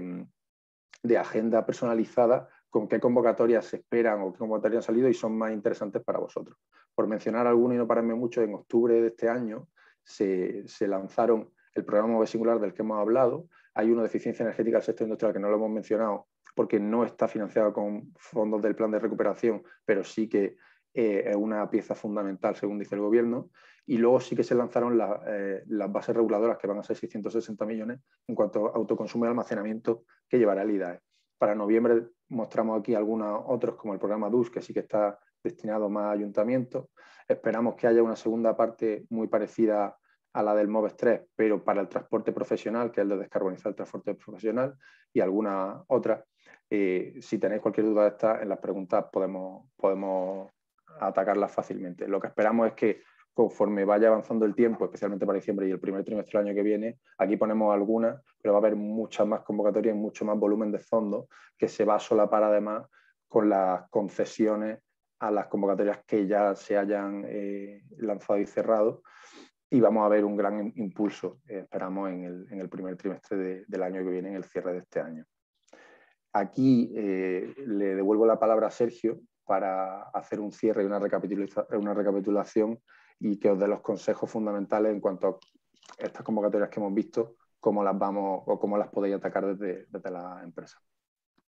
agenda personalizada, con qué convocatorias se esperan o qué convocatorias han salido y son más interesantes para vosotros. Por mencionar alguno y no pararme mucho, en octubre de este año se lanzaron el programa MOVES Singular del que hemos hablado. Hay uno de eficiencia energética del sector industrial que no lo hemos mencionado porque no está financiado con fondos del plan de recuperación, pero sí que es una pieza fundamental, según dice el gobierno. Y luego sí que se lanzaron las bases reguladoras, que van a ser 660 millones en cuanto a autoconsumo y almacenamiento que llevará el IDAE. Para noviembre mostramos aquí algunos otros, como el programa DUS, que sí que está destinado más a ayuntamientos. Esperamos que haya una segunda parte muy parecida a la del MOVES 3, pero para el transporte profesional, que es el de descarbonizar el transporte profesional, y alguna otra. Si tenéis cualquier duda de esta, en las preguntas podemos atacarlas fácilmente. Lo que esperamos es que conforme vaya avanzando el tiempo, especialmente para diciembre y el primer trimestre del año que viene, aquí ponemos algunas, pero va a haber muchas más convocatorias y mucho más volumen de fondos que se va a solapar además con las concesiones a las convocatorias que ya se hayan lanzado y cerrado, y vamos a ver un gran impulso, esperamos, en el primer trimestre del año que viene, en el cierre de este año. Aquí le devuelvo la palabra a Sergio para hacer un cierre y una recapitulación y que os dé los consejos fundamentales en cuanto a estas convocatorias que hemos visto, cómo las vamos o cómo las podéis atacar desde la empresa.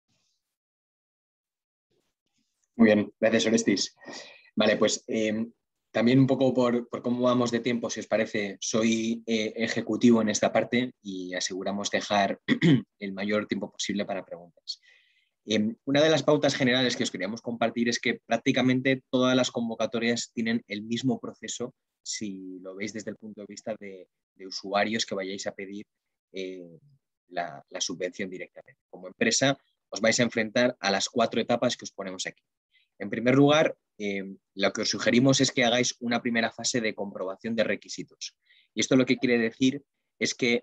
Muy bien, gracias, Orestis. Vale, pues también un poco por cómo vamos de tiempo, si os parece, soy ejecutivo en esta parte y aseguramos dejar el mayor tiempo posible para preguntas. Una de las pautas generales que os queríamos compartir es que prácticamente todas las convocatorias tienen el mismo proceso si lo veis desde el punto de vista de usuarios que vayáis a pedir la subvención directamente. Como empresa os vais a enfrentar a las 4 etapas que os ponemos aquí. En primer lugar, lo que os sugerimos es que hagáis una primera fase de comprobación de requisitos. Y esto lo que quiere decir es que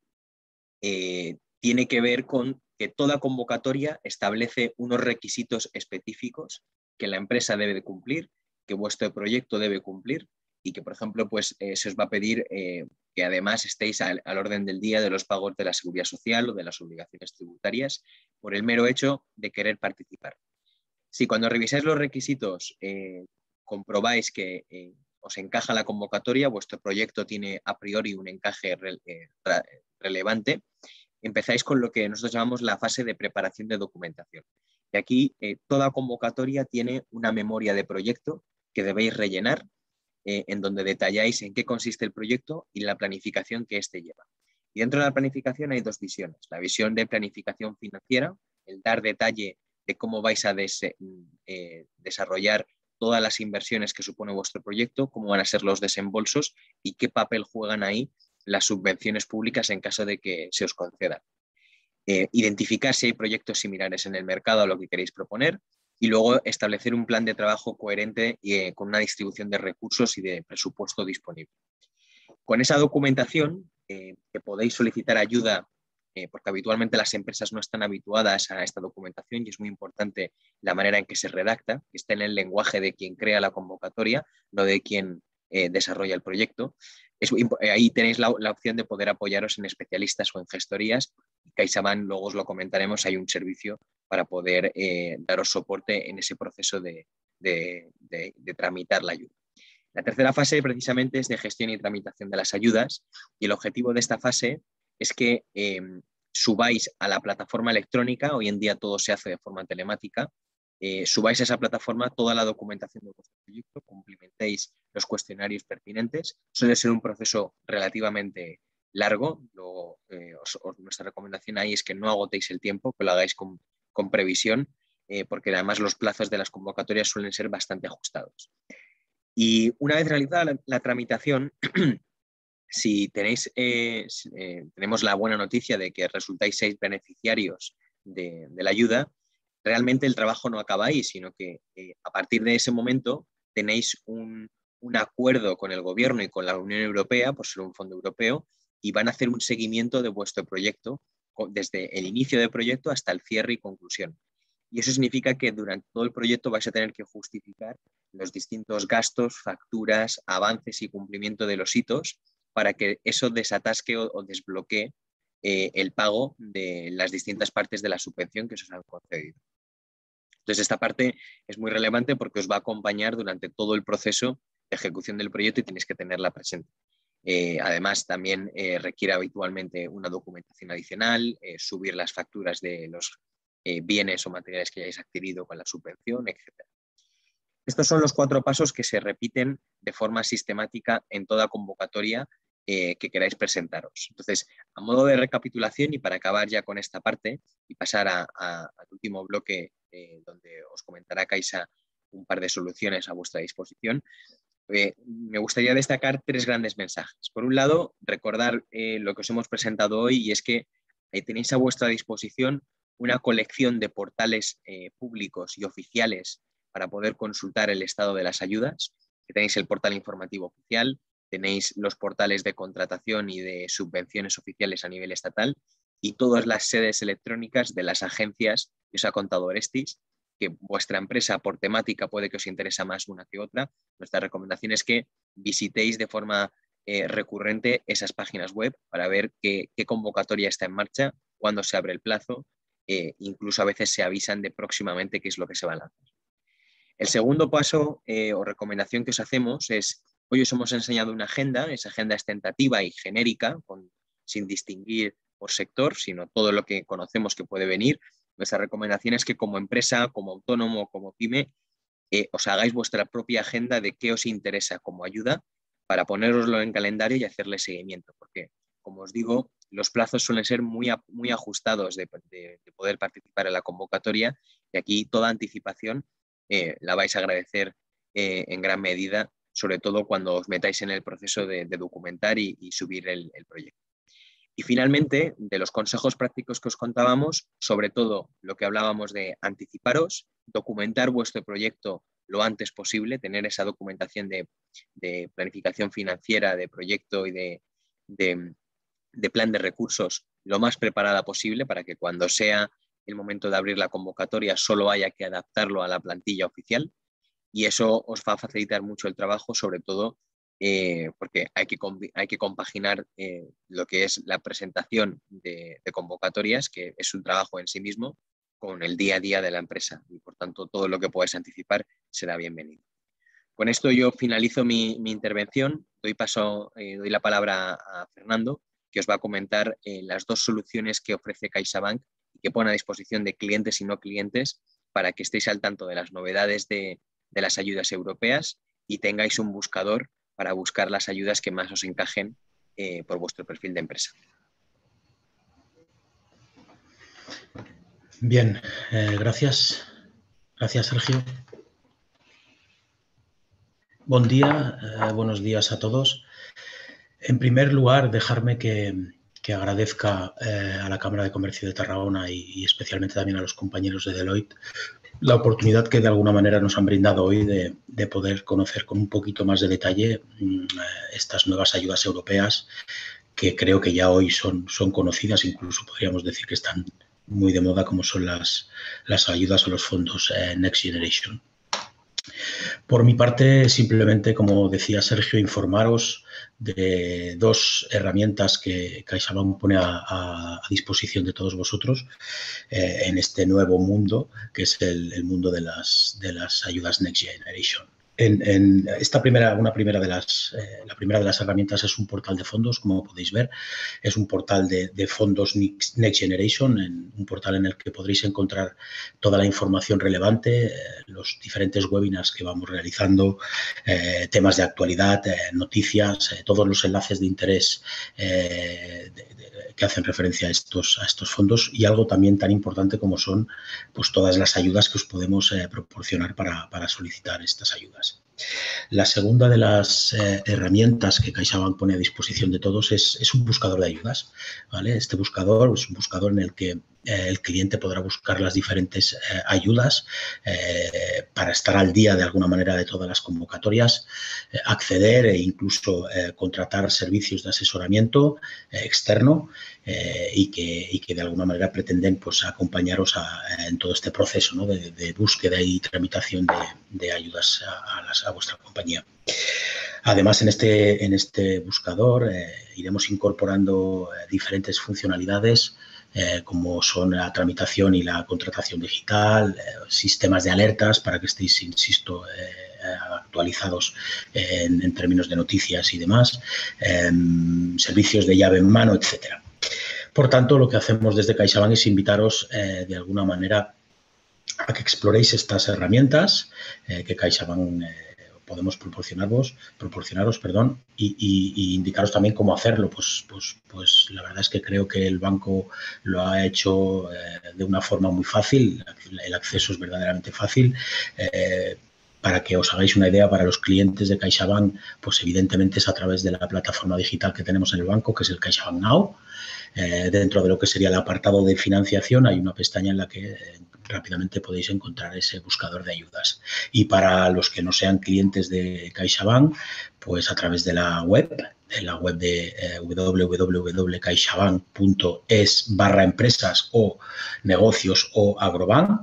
tiene que ver con que toda convocatoria establece unos requisitos específicos que la empresa debe de cumplir, que vuestro proyecto debe cumplir y que, por ejemplo, pues, se os va a pedir que además estéis al orden del día de los pagos de la seguridad social o de las obligaciones tributarias por el mero hecho de querer participar. Si cuando revisáis los requisitos comprobáis que os encaja la convocatoria, vuestro proyecto tiene a priori un encaje relevante, empezáis con lo que nosotros llamamos la fase de preparación de documentación. Y aquí toda convocatoria tiene una memoria de proyecto que debéis rellenar, en donde detalláis en qué consiste el proyecto y la planificación que éste lleva. Y dentro de la planificación hay 2 visiones. La visión de planificación financiera, el dar detalle de cómo vais a desarrollar todas las inversiones que supone vuestro proyecto, cómo van a ser los desembolsos y qué papel juegan ahí las subvenciones públicas en caso de que se os concedan. Identificar si hay proyectos similares en el mercado a lo que queréis proponer y luego establecer un plan de trabajo coherente y con una distribución de recursos y de presupuesto disponible. Con esa documentación, que podéis solicitar ayuda, porque habitualmente las empresas no están habituadas a esta documentación y es muy importante la manera en que se redacta, que está en el lenguaje de quien crea la convocatoria, no de quien desarrolla el proyecto. Ahí tenéis la opción de poder apoyaros en especialistas o en gestorías. CaixaBank, luego os lo comentaremos, hay un servicio para poder daros soporte en ese proceso de tramitar la ayuda. La tercera fase precisamente es de gestión y tramitación de las ayudas y el objetivo de esta fase es que subáis a la plataforma electrónica, hoy en día todo se hace de forma telemática, subáis a esa plataforma toda la documentación de vuestro proyecto, cumplimentéis los cuestionarios pertinentes. Suele ser un proceso relativamente largo. Luego, nuestra recomendación ahí es que no agotéis el tiempo, que lo hagáis con previsión, porque además los plazos de las convocatorias suelen ser bastante ajustados. Y una vez realizada la tramitación, si tenéis, tenemos la buena noticia de que resultáis 6 beneficiarios de la ayuda, realmente el trabajo no acaba ahí, sino que a partir de ese momento tenéis un acuerdo con el gobierno y con la Unión Europea, por ser un fondo europeo, y van a hacer un seguimiento de vuestro proyecto desde el inicio del proyecto hasta el cierre y conclusión. Y eso significa que durante todo el proyecto vais a tener que justificar los distintos gastos, facturas, avances y cumplimiento de los hitos para que eso desatasque o desbloquee el pago de las distintas partes de la subvención que os han concedido. Entonces, esta parte es muy relevante porque os va a acompañar durante todo el proceso de ejecución del proyecto y tenéis que tenerla presente. Además, también requiere habitualmente una documentación adicional, subir las facturas de los bienes o materiales que hayáis adquirido con la subvención, etc. Estos son los 4 pasos que se repiten de forma sistemática en toda convocatoria que queráis presentaros. Entonces, a modo de recapitulación y para acabar ya con esta parte y pasar al último bloque donde os comentará Caixa un par de soluciones a vuestra disposición, me gustaría destacar 3 grandes mensajes. Por un lado, recordar lo que os hemos presentado hoy y es que tenéis a vuestra disposición una colección de portales públicos y oficiales para poder consultar el estado de las ayudas. Tenéis el portal informativo oficial, tenéis los portales de contratación y de subvenciones oficiales a nivel estatal y todas las sedes electrónicas de las agencias que os ha contado Orestis, que vuestra empresa por temática puede que os interese más una que otra. Nuestra recomendación es que visitéis de forma recurrente esas páginas web para ver qué convocatoria está en marcha, cuándo se abre el plazo, incluso a veces se avisan de próximamente qué es lo que se va a lanzar. El segundo paso o recomendación que os hacemos es, hoy os hemos enseñado una agenda, esa agenda es tentativa y genérica, sin distinguir por sector, sino todo lo que conocemos que puede venir, nuestra recomendación es que como empresa, como autónomo, como pyme, os hagáis vuestra propia agenda de qué os interesa como ayuda para ponéroslo en calendario y hacerle seguimiento, porque, como os digo, los plazos suelen ser muy ajustados de poder participar en la convocatoria, y aquí toda anticipación la vais a agradecer en gran medida, sobre todo cuando os metáis en el proceso de documentar y subir el proyecto. Y finalmente, de los consejos prácticos que os contábamos, sobre todo lo que hablábamos de anticiparos, documentar vuestro proyecto lo antes posible, tener esa documentación de planificación financiera, de proyecto y de plan de recursos lo más preparada posible para que cuando sea el momento de abrir la convocatoria solo haya que adaptarlo a la plantilla oficial, y eso os va a facilitar mucho el trabajo, sobre todo porque hay que compaginar lo que es la presentación de convocatorias, que es un trabajo en sí mismo, con el día a día de la empresa, y por tanto todo lo que podáis anticipar será bienvenido. Con esto yo finalizo mi intervención, doy la palabra a Fernando, que os va a comentar las dos soluciones que ofrece CaixaBank y que pone a disposición de clientes y no clientes para que estéis al tanto de las novedades de las ayudas europeas y tengáis un buscador para buscar las ayudas que más os encajen por vuestro perfil de empresa. Bien, gracias. Gracias, Sergio. Buen día, buenos días a todos. En primer lugar, dejarme que agradezca a la Cámara de Comercio de Tarragona y especialmente también a los compañeros de Deloitte la oportunidad que de alguna manera nos han brindado hoy de poder conocer con un poquito más de detalle estas nuevas ayudas europeas que creo que ya hoy son conocidas, incluso podríamos decir que están muy de moda, como son las ayudas o los fondos Next Generation. Por mi parte, simplemente, como decía Sergio, informaros de dos herramientas que CaixaBank pone a disposición de todos vosotros en este nuevo mundo, que es el mundo de las ayudas Next Generation. La primera de las herramientas es un portal de fondos, como podéis ver. Es un portal de fondos Next Generation, un portal en el que podréis encontrar toda la información relevante, los diferentes webinars que vamos realizando, temas de actualidad, noticias, todos los enlaces de interés que hacen referencia a estos fondos, y algo también tan importante como son pues, todas las ayudas que os podemos proporcionar para solicitar estas ayudas. La segunda de las herramientas que CaixaBank pone a disposición de todos es un buscador de ayudas, ¿vale? Este buscador es un buscador en el que el cliente podrá buscar las diferentes ayudas para estar al día de alguna manera de todas las convocatorias, acceder e incluso contratar servicios de asesoramiento externo y que de alguna manera pretenden pues, acompañaros en todo este proceso, ¿no? de búsqueda y tramitación de ayudas a vuestra compañía. Además, en este buscador iremos incorporando diferentes funcionalidades como son la tramitación y la contratación digital, sistemas de alertas para que estéis, insisto, actualizados en términos de noticias y demás, servicios de llave en mano, etcétera. Por tanto, lo que hacemos desde CaixaBank es invitaros de alguna manera a que exploréis estas herramientas que CaixaBank podemos proporcionaros, y indicaros también cómo hacerlo. Pues la verdad es que creo que el banco lo ha hecho de una forma muy fácil, el acceso es verdaderamente fácil. Para que os hagáis una idea, para los clientes de CaixaBank, pues evidentemente es a través de la plataforma digital que tenemos en el banco, que es el CaixaBank Now. Dentro de lo que sería el apartado de financiación hay una pestaña en la que rápidamente podéis encontrar ese buscador de ayudas. Y para los que no sean clientes de CaixaBank, pues a través de la web de www.caixabank.es/empresas o negocios o agrobank.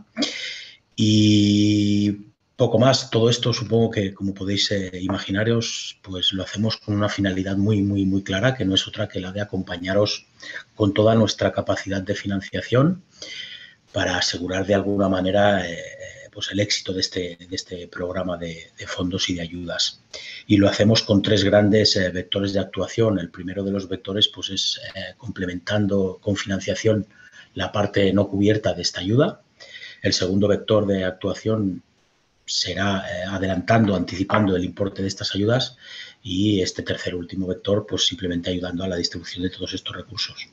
Y poco más. Todo esto supongo que, como podéis imaginaros, pues lo hacemos con una finalidad muy, muy, muy clara, que no es otra que la de acompañaros con toda nuestra capacidad de financiación para asegurar de alguna manera pues el éxito de este programa de fondos y de ayudas. Y lo hacemos con tres grandes vectores de actuación. El primero de los vectores pues es complementando con financiación la parte no cubierta de esta ayuda. El segundo vector de actuación será anticipando el importe de estas ayudas, y este tercer último vector, pues simplemente ayudando a la distribución de todos estos recursos.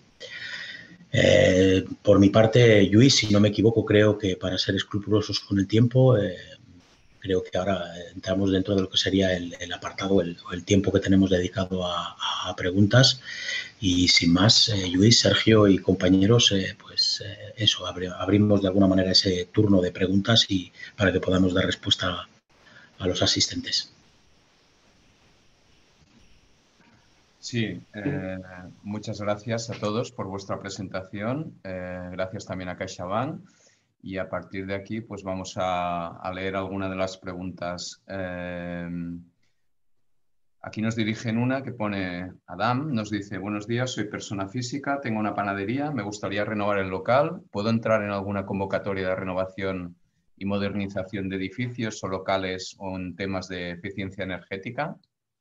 Por mi parte, Lluís, si no me equivoco, creo que para ser escrupulosos con el tiempo, creo que ahora entramos dentro de lo que sería el apartado, el tiempo que tenemos dedicado a preguntas. Y sin más, Lluís, Sergio y compañeros, eso, abrimos de alguna manera ese turno de preguntas y para que podamos dar respuesta a los asistentes. Sí, muchas gracias a todos por vuestra presentación. Gracias también a CaixaBank. Y a partir de aquí, pues vamos a leer algunas de las preguntas. Aquí nos dirigen una que pone Adam, nos dice: buenos días, soy persona física, tengo una panadería, me gustaría renovar el local. ¿Puedo entrar en alguna convocatoria de renovación y modernización de edificios o locales o en temas de eficiencia energética?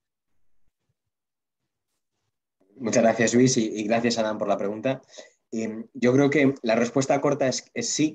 Muchas gracias, Luis, y gracias, Adam, por la pregunta. Yo creo que la respuesta corta es sí,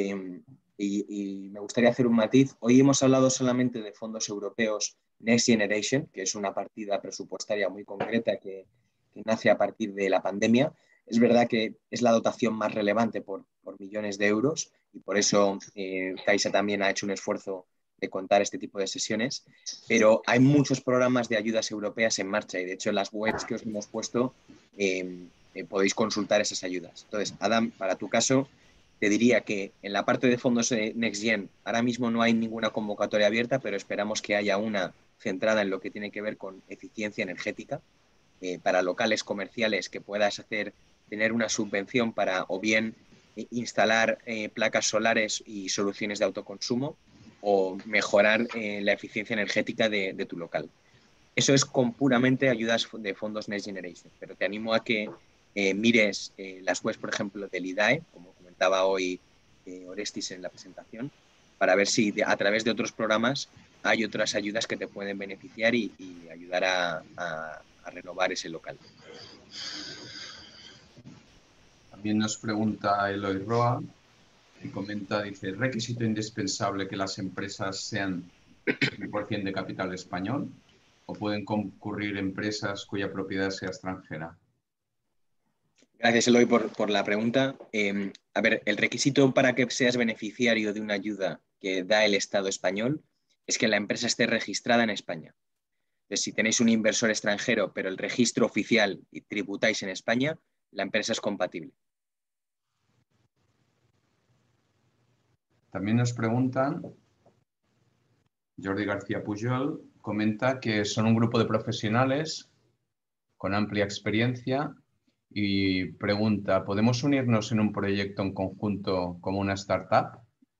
y me gustaría hacer un matiz. Hoy hemos hablado solamente de fondos europeos Next Generation, que es una partida presupuestaria muy concreta que nace a partir de la pandemia. Es verdad que es la dotación más relevante por millones de euros, y por eso Caixa también ha hecho un esfuerzo de contar este tipo de sesiones, pero hay muchos programas de ayudas europeas en marcha, y de hecho en las webs que os hemos puesto podéis consultar esas ayudas. Entonces, Adam, para tu caso, te diría que en la parte de fondos NextGen ahora mismo no hay ninguna convocatoria abierta, pero esperamos que haya una centrada en lo que tiene que ver con eficiencia energética para locales comerciales, que puedas tener una subvención para o bien instalar placas solares y soluciones de autoconsumo, o mejorar la eficiencia energética de tu local. Eso es con puramente ayudas de fondos Next Generation, pero te animo a que mires las webs, por ejemplo, del IDAE, como comentaba hoy Orestis en la presentación, para ver si a través de otros programas hay otras ayudas que te pueden beneficiar y ayudar a renovar ese local. También nos pregunta Eloy Roa y comenta, dice: ¿es requisito indispensable que las empresas sean 100% de capital español o pueden concurrir empresas cuya propiedad sea extranjera? Gracias, Eloy, por la pregunta. A ver, el requisito para que seas beneficiario de una ayuda que da el Estado español es que la empresa esté registrada en España. Entonces, si tenéis un inversor extranjero, pero el registro oficial y tributáis en España, la empresa es compatible. También nos preguntan, Jordi García Pujol comenta que son un grupo de profesionales con amplia experiencia y pregunta: ¿podemos unirnos en un proyecto en conjunto como una startup?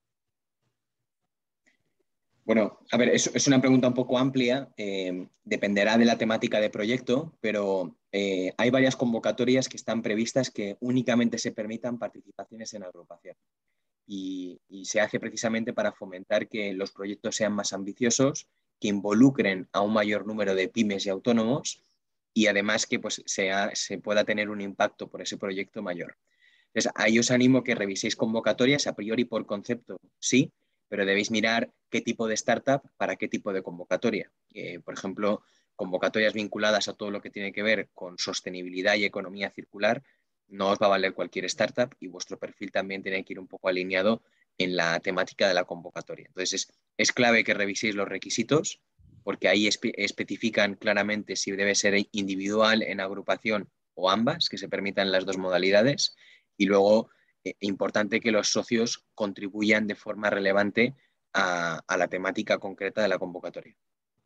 Bueno, a ver, es una pregunta un poco amplia, dependerá de la temática de proyecto, pero hay varias convocatorias que están previstas que únicamente se permitan participaciones en agrupación. Y se hace precisamente para fomentar que los proyectos sean más ambiciosos, que involucren a un mayor número de pymes y autónomos, y además que pues, se pueda tener un impacto por ese proyecto mayor. Entonces, ahí os animo a que reviséis convocatorias. A priori, por concepto, sí, pero debéis mirar qué tipo de startup para qué tipo de convocatoria. Por ejemplo, convocatorias vinculadas a todo lo que tiene que ver con sostenibilidad y economía circular, no os va a valer cualquier startup, y vuestro perfil también tiene que ir un poco alineado en la temática de la convocatoria. Entonces, es clave que reviséis los requisitos, porque ahí especifican claramente si debe ser individual, en agrupación o ambas, que se permitan las dos modalidades. Y luego, importante que los socios contribuyan de forma relevante a la temática concreta de la convocatoria.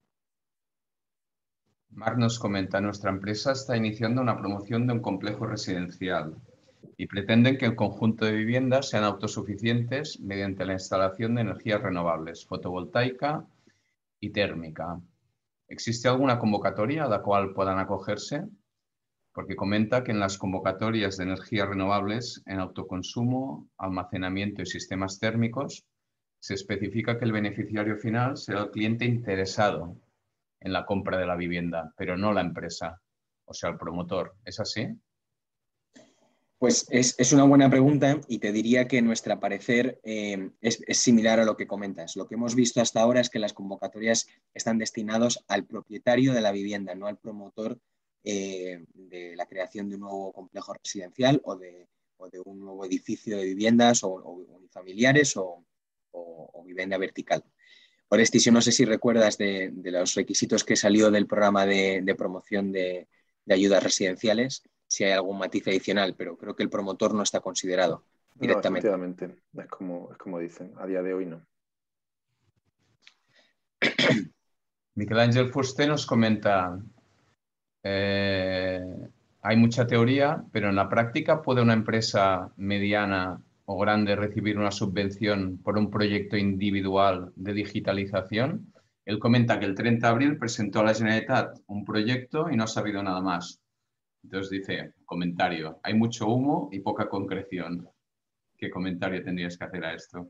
Marc nos comenta: nuestra empresa está iniciando una promoción de un complejo residencial y pretenden que el conjunto de viviendas sean autosuficientes mediante la instalación de energías renovables, fotovoltaica y térmica. ¿Existe alguna convocatoria a la cual puedan acogerse? Porque comenta que en las convocatorias de energías renovables en autoconsumo, almacenamiento y sistemas térmicos se especifica que el beneficiario final será el cliente interesado en la compra de la vivienda, pero no la empresa, o sea, el promotor. ¿Es así? Pues es una buena pregunta y te diría que nuestro parecer es similar a lo que comentas. Lo que hemos visto hasta ahora es que las convocatorias están destinadas al propietario de la vivienda, no al promotor de la creación de un nuevo complejo residencial o de un nuevo edificio de viviendas o unifamiliares o vivienda vertical. Orestis, yo no sé si recuerdas de los requisitos que salió del programa de promoción de ayudas residenciales, si hay algún matiz adicional, pero creo que el promotor no está considerado directamente. No, efectivamente, es como dicen, a día de hoy no. Miguel Ángel Fuster nos comenta, hay mucha teoría, pero en la práctica ¿puede una empresa mediana o grande recibir una subvención por un proyecto individual de digitalización? Él comenta que el 30 de abril presentó a la Generalitat un proyecto y no ha sabido nada más. Entonces dice, comentario, hay mucho humo y poca concreción. ¿Qué comentario tendrías que hacer a esto?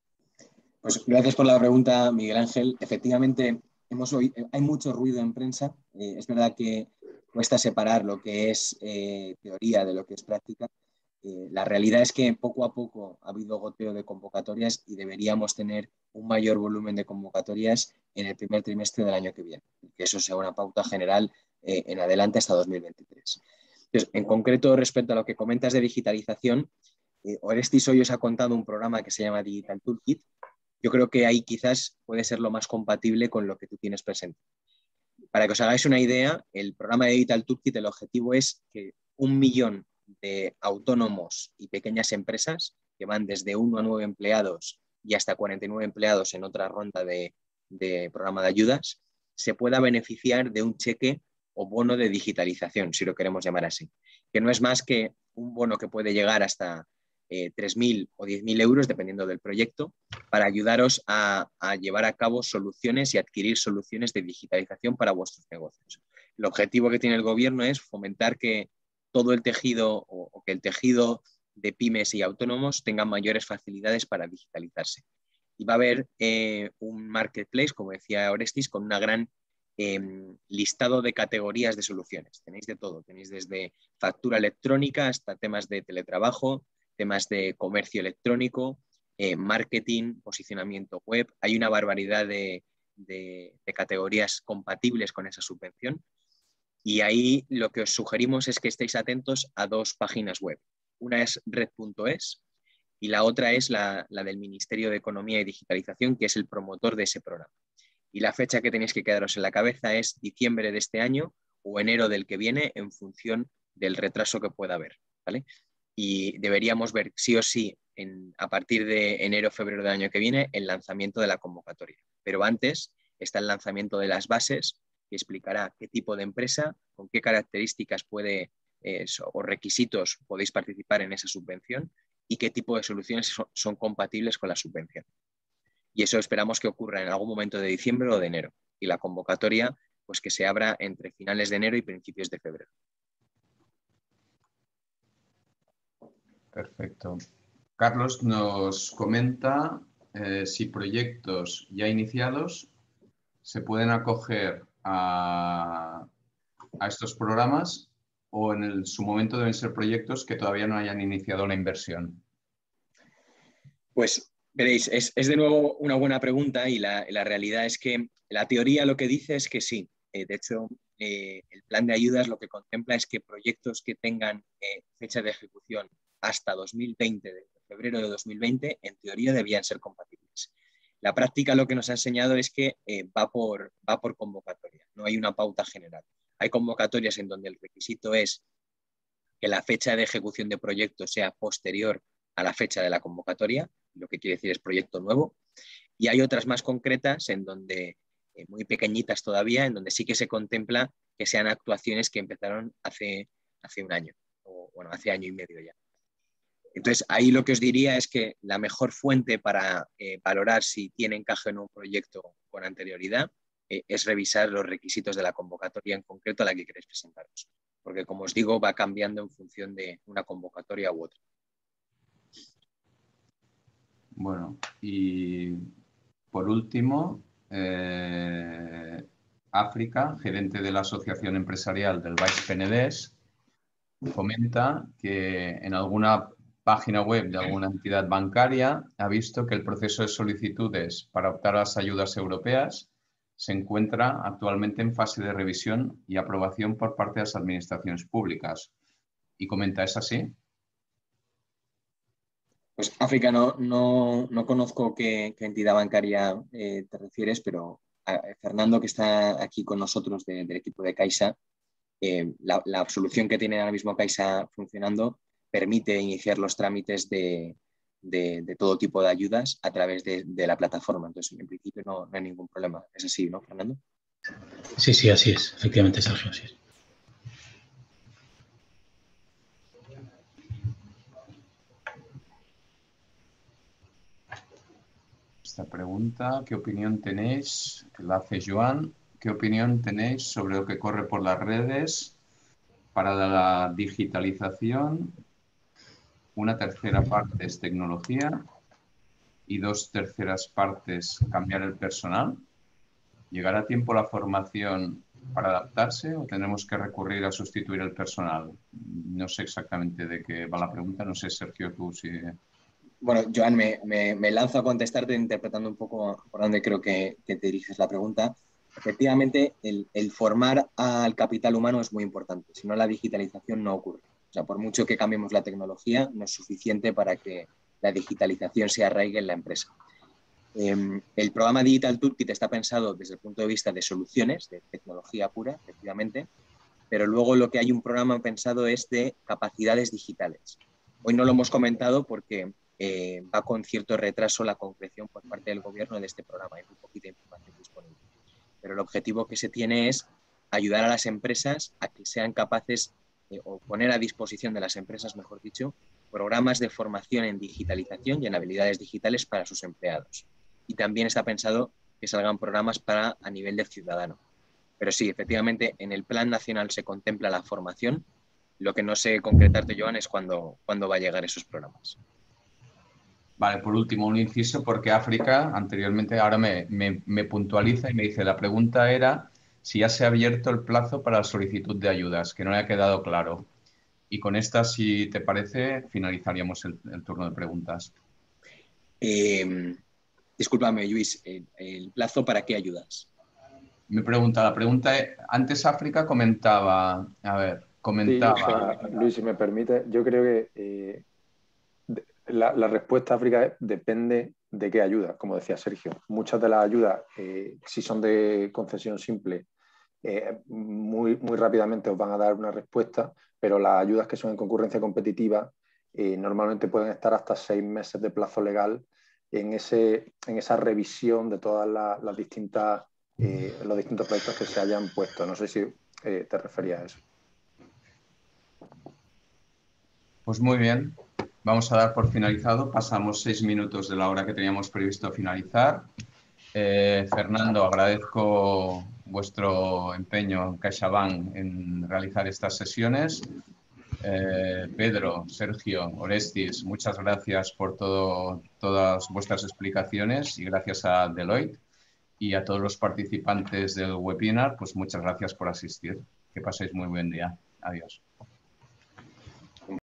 Pues gracias por la pregunta, Miguel Ángel. Efectivamente, hay mucho ruido en prensa. Es verdad que cuesta separar lo que es teoría de lo que es práctica. La realidad es que poco a poco ha habido goteo de convocatorias y deberíamos tener un mayor volumen de convocatorias en el primer trimestre del año que viene. Que eso sea una pauta general en adelante hasta 2023. Entonces, en concreto, respecto a lo que comentas de digitalización, Orestis hoy os ha contado un programa que se llama Digital Toolkit. Yo creo que ahí quizás puede ser lo más compatible con lo que tú tienes presente. Para que os hagáis una idea, el programa de Digital Toolkit, el objetivo es que 1 millón de autónomos y pequeñas empresas, que van desde 1 a 9 empleados y hasta 49 empleados en otra ronda de programa de ayudas, se pueda beneficiar de un cheque o bono de digitalización, si lo queremos llamar así, que no es más que un bono que puede llegar hasta 3.000 o 10.000 euros, dependiendo del proyecto, para ayudaros a llevar a cabo soluciones y adquirir soluciones de digitalización para vuestros negocios. El objetivo que tiene el gobierno es fomentar que todo el tejido o que el tejido de pymes y autónomos tengan mayores facilidades para digitalizarse. Y va a haber un marketplace, como decía Orestis, con una gran listado de categorías de soluciones. Tenéis de todo, tenéis desde factura electrónica hasta temas de teletrabajo, temas de comercio electrónico, marketing, posicionamiento web. Hay una barbaridad de categorías compatibles con esa subvención. Y ahí lo que os sugerimos es que estéis atentos a 2 páginas web. Una es red.es y la otra es la del Ministerio de Economía y Digitalización, que es el promotor de ese programa. Y la fecha que tenéis que quedaros en la cabeza es diciembre de este año o enero del que viene, en función del retraso que pueda haber, ¿vale? Y deberíamos ver sí o sí a partir de enero o febrero del año que viene el lanzamiento de la convocatoria. Pero antes está el lanzamiento de las bases, que explicará qué tipo de empresa, con qué características o requisitos podéis participar en esa subvención y qué tipo de soluciones son compatibles con la subvención. Y eso esperamos que ocurra en algún momento de diciembre o de enero. Y la convocatoria, pues que se abra entre finales de enero y principios de febrero. Perfecto. Carlos nos comenta si proyectos ya iniciados se pueden acoger a estos programas o en su momento deben ser proyectos que todavía no hayan iniciado la inversión. Pues veréis, es de nuevo una buena pregunta y la realidad es que la teoría lo que dice es que sí. De hecho, el plan de ayudas lo que contempla es que proyectos que tengan fecha de ejecución hasta 2020, de febrero de 2020, en teoría debían ser compatibles. La práctica lo que nos ha enseñado es que va por convocatoria, no hay una pauta general. Hay convocatorias en donde el requisito es que la fecha de ejecución de proyecto sea posterior a la fecha de la convocatoria, lo que quiere decir es proyecto nuevo, y hay otras más concretas en donde, muy pequeñitas todavía, en donde sí que se contempla que sean actuaciones que empezaron hace 1 año, o bueno, hace 1 año y medio ya. Entonces, ahí lo que os diría es que la mejor fuente para valorar si tiene encaje en un proyecto con anterioridad es revisar los requisitos de la convocatoria en concreto a la que queréis presentaros. Porque, como os digo, va cambiando en función de una convocatoria u otra. Bueno, y por último, África, gerente de la Asociación Empresarial del Baix Penedès, comenta que en alguna página web de alguna entidad bancaria ha visto que el proceso de solicitudes para optar a las ayudas europeas se encuentra actualmente en fase de revisión y aprobación por parte de las administraciones públicas. Y comenta, ¿es así? Pues África no conozco qué entidad bancaria te refieres, pero Fernando, que está aquí con nosotros del equipo de Caixa, la solución que tiene ahora mismo Caixa funcionando permite iniciar los trámites de todo tipo de ayudas a través de la plataforma. Entonces, en principio no hay ningún problema. ¿Es así, no, Fernando? Sí, sí, así es. Efectivamente, Sergio, así es. Esta pregunta, ¿qué opinión tenéis? La hace Joan. ¿Qué opinión tenéis sobre lo que corre por las redes para la digitalización? Una tercera parte es tecnología y 2/3 partes cambiar el personal. ¿Llegará a tiempo la formación para adaptarse o tendremos que recurrir a sustituir el personal? No sé exactamente de qué va la pregunta. No sé, Sergio, tú si... Bueno, Joan, me lanzo a contestarte interpretando un poco por dónde creo que te diriges la pregunta. Efectivamente, el formar al capital humano es muy importante. Si no, la digitalización no ocurre. O sea, por mucho que cambiemos la tecnología, no es suficiente para que la digitalización se arraigue en la empresa. El programa Digital Toolkit está pensado desde el punto de vista de soluciones, de tecnología pura, efectivamente, pero luego lo que hay un programa pensado es de capacidades digitales. Hoy no lo hemos comentado porque va con cierto retraso la concreción por parte del gobierno de este programa. Hay muy poquita información disponible. Pero el objetivo que se tiene es ayudar a las empresas a que sean capaces o poner a disposición de las empresas, mejor dicho, programas de formación en digitalización y en habilidades digitales para sus empleados. Y también está pensado que salgan programas para a nivel de ciudadano. Pero sí, efectivamente, en el Plan Nacional se contempla la formación. Lo que no sé concretarte, Joan, es cuándo va a llegar esos programas. Vale, por último, un inciso, porque África anteriormente ahora me puntualiza y me dice, la pregunta era si ya se ha abierto el plazo para la solicitud de ayudas, que no le ha quedado claro. Y con esta, si te parece, finalizaríamos el turno de preguntas. Discúlpame, Luis, ¿el plazo para qué ayudas? La pregunta es, antes África comentaba, Sí, o sea, Luis, si me permite, yo creo que la respuesta, África, depende de qué ayuda, como decía Sergio. Muchas de las ayudas, si son de concesión simple, muy rápidamente os van a dar una respuesta, pero las ayudas que son en concurrencia competitiva normalmente pueden estar hasta 6 meses de plazo legal en esa revisión de todas los distintos proyectos que se hayan puesto. No sé si te referías a eso. Pues muy bien, vamos a dar por finalizado. Pasamos 6 minutos de la hora que teníamos previsto finalizar. Fernando, agradezco vuestro empeño en CaixaBank en realizar estas sesiones. Pedro, Sergio, Orestis, muchas gracias por todas vuestras explicaciones y gracias a Deloitte y a todos los participantes del webinar, pues muchas gracias por asistir. Que paséis muy buen día. Adiós.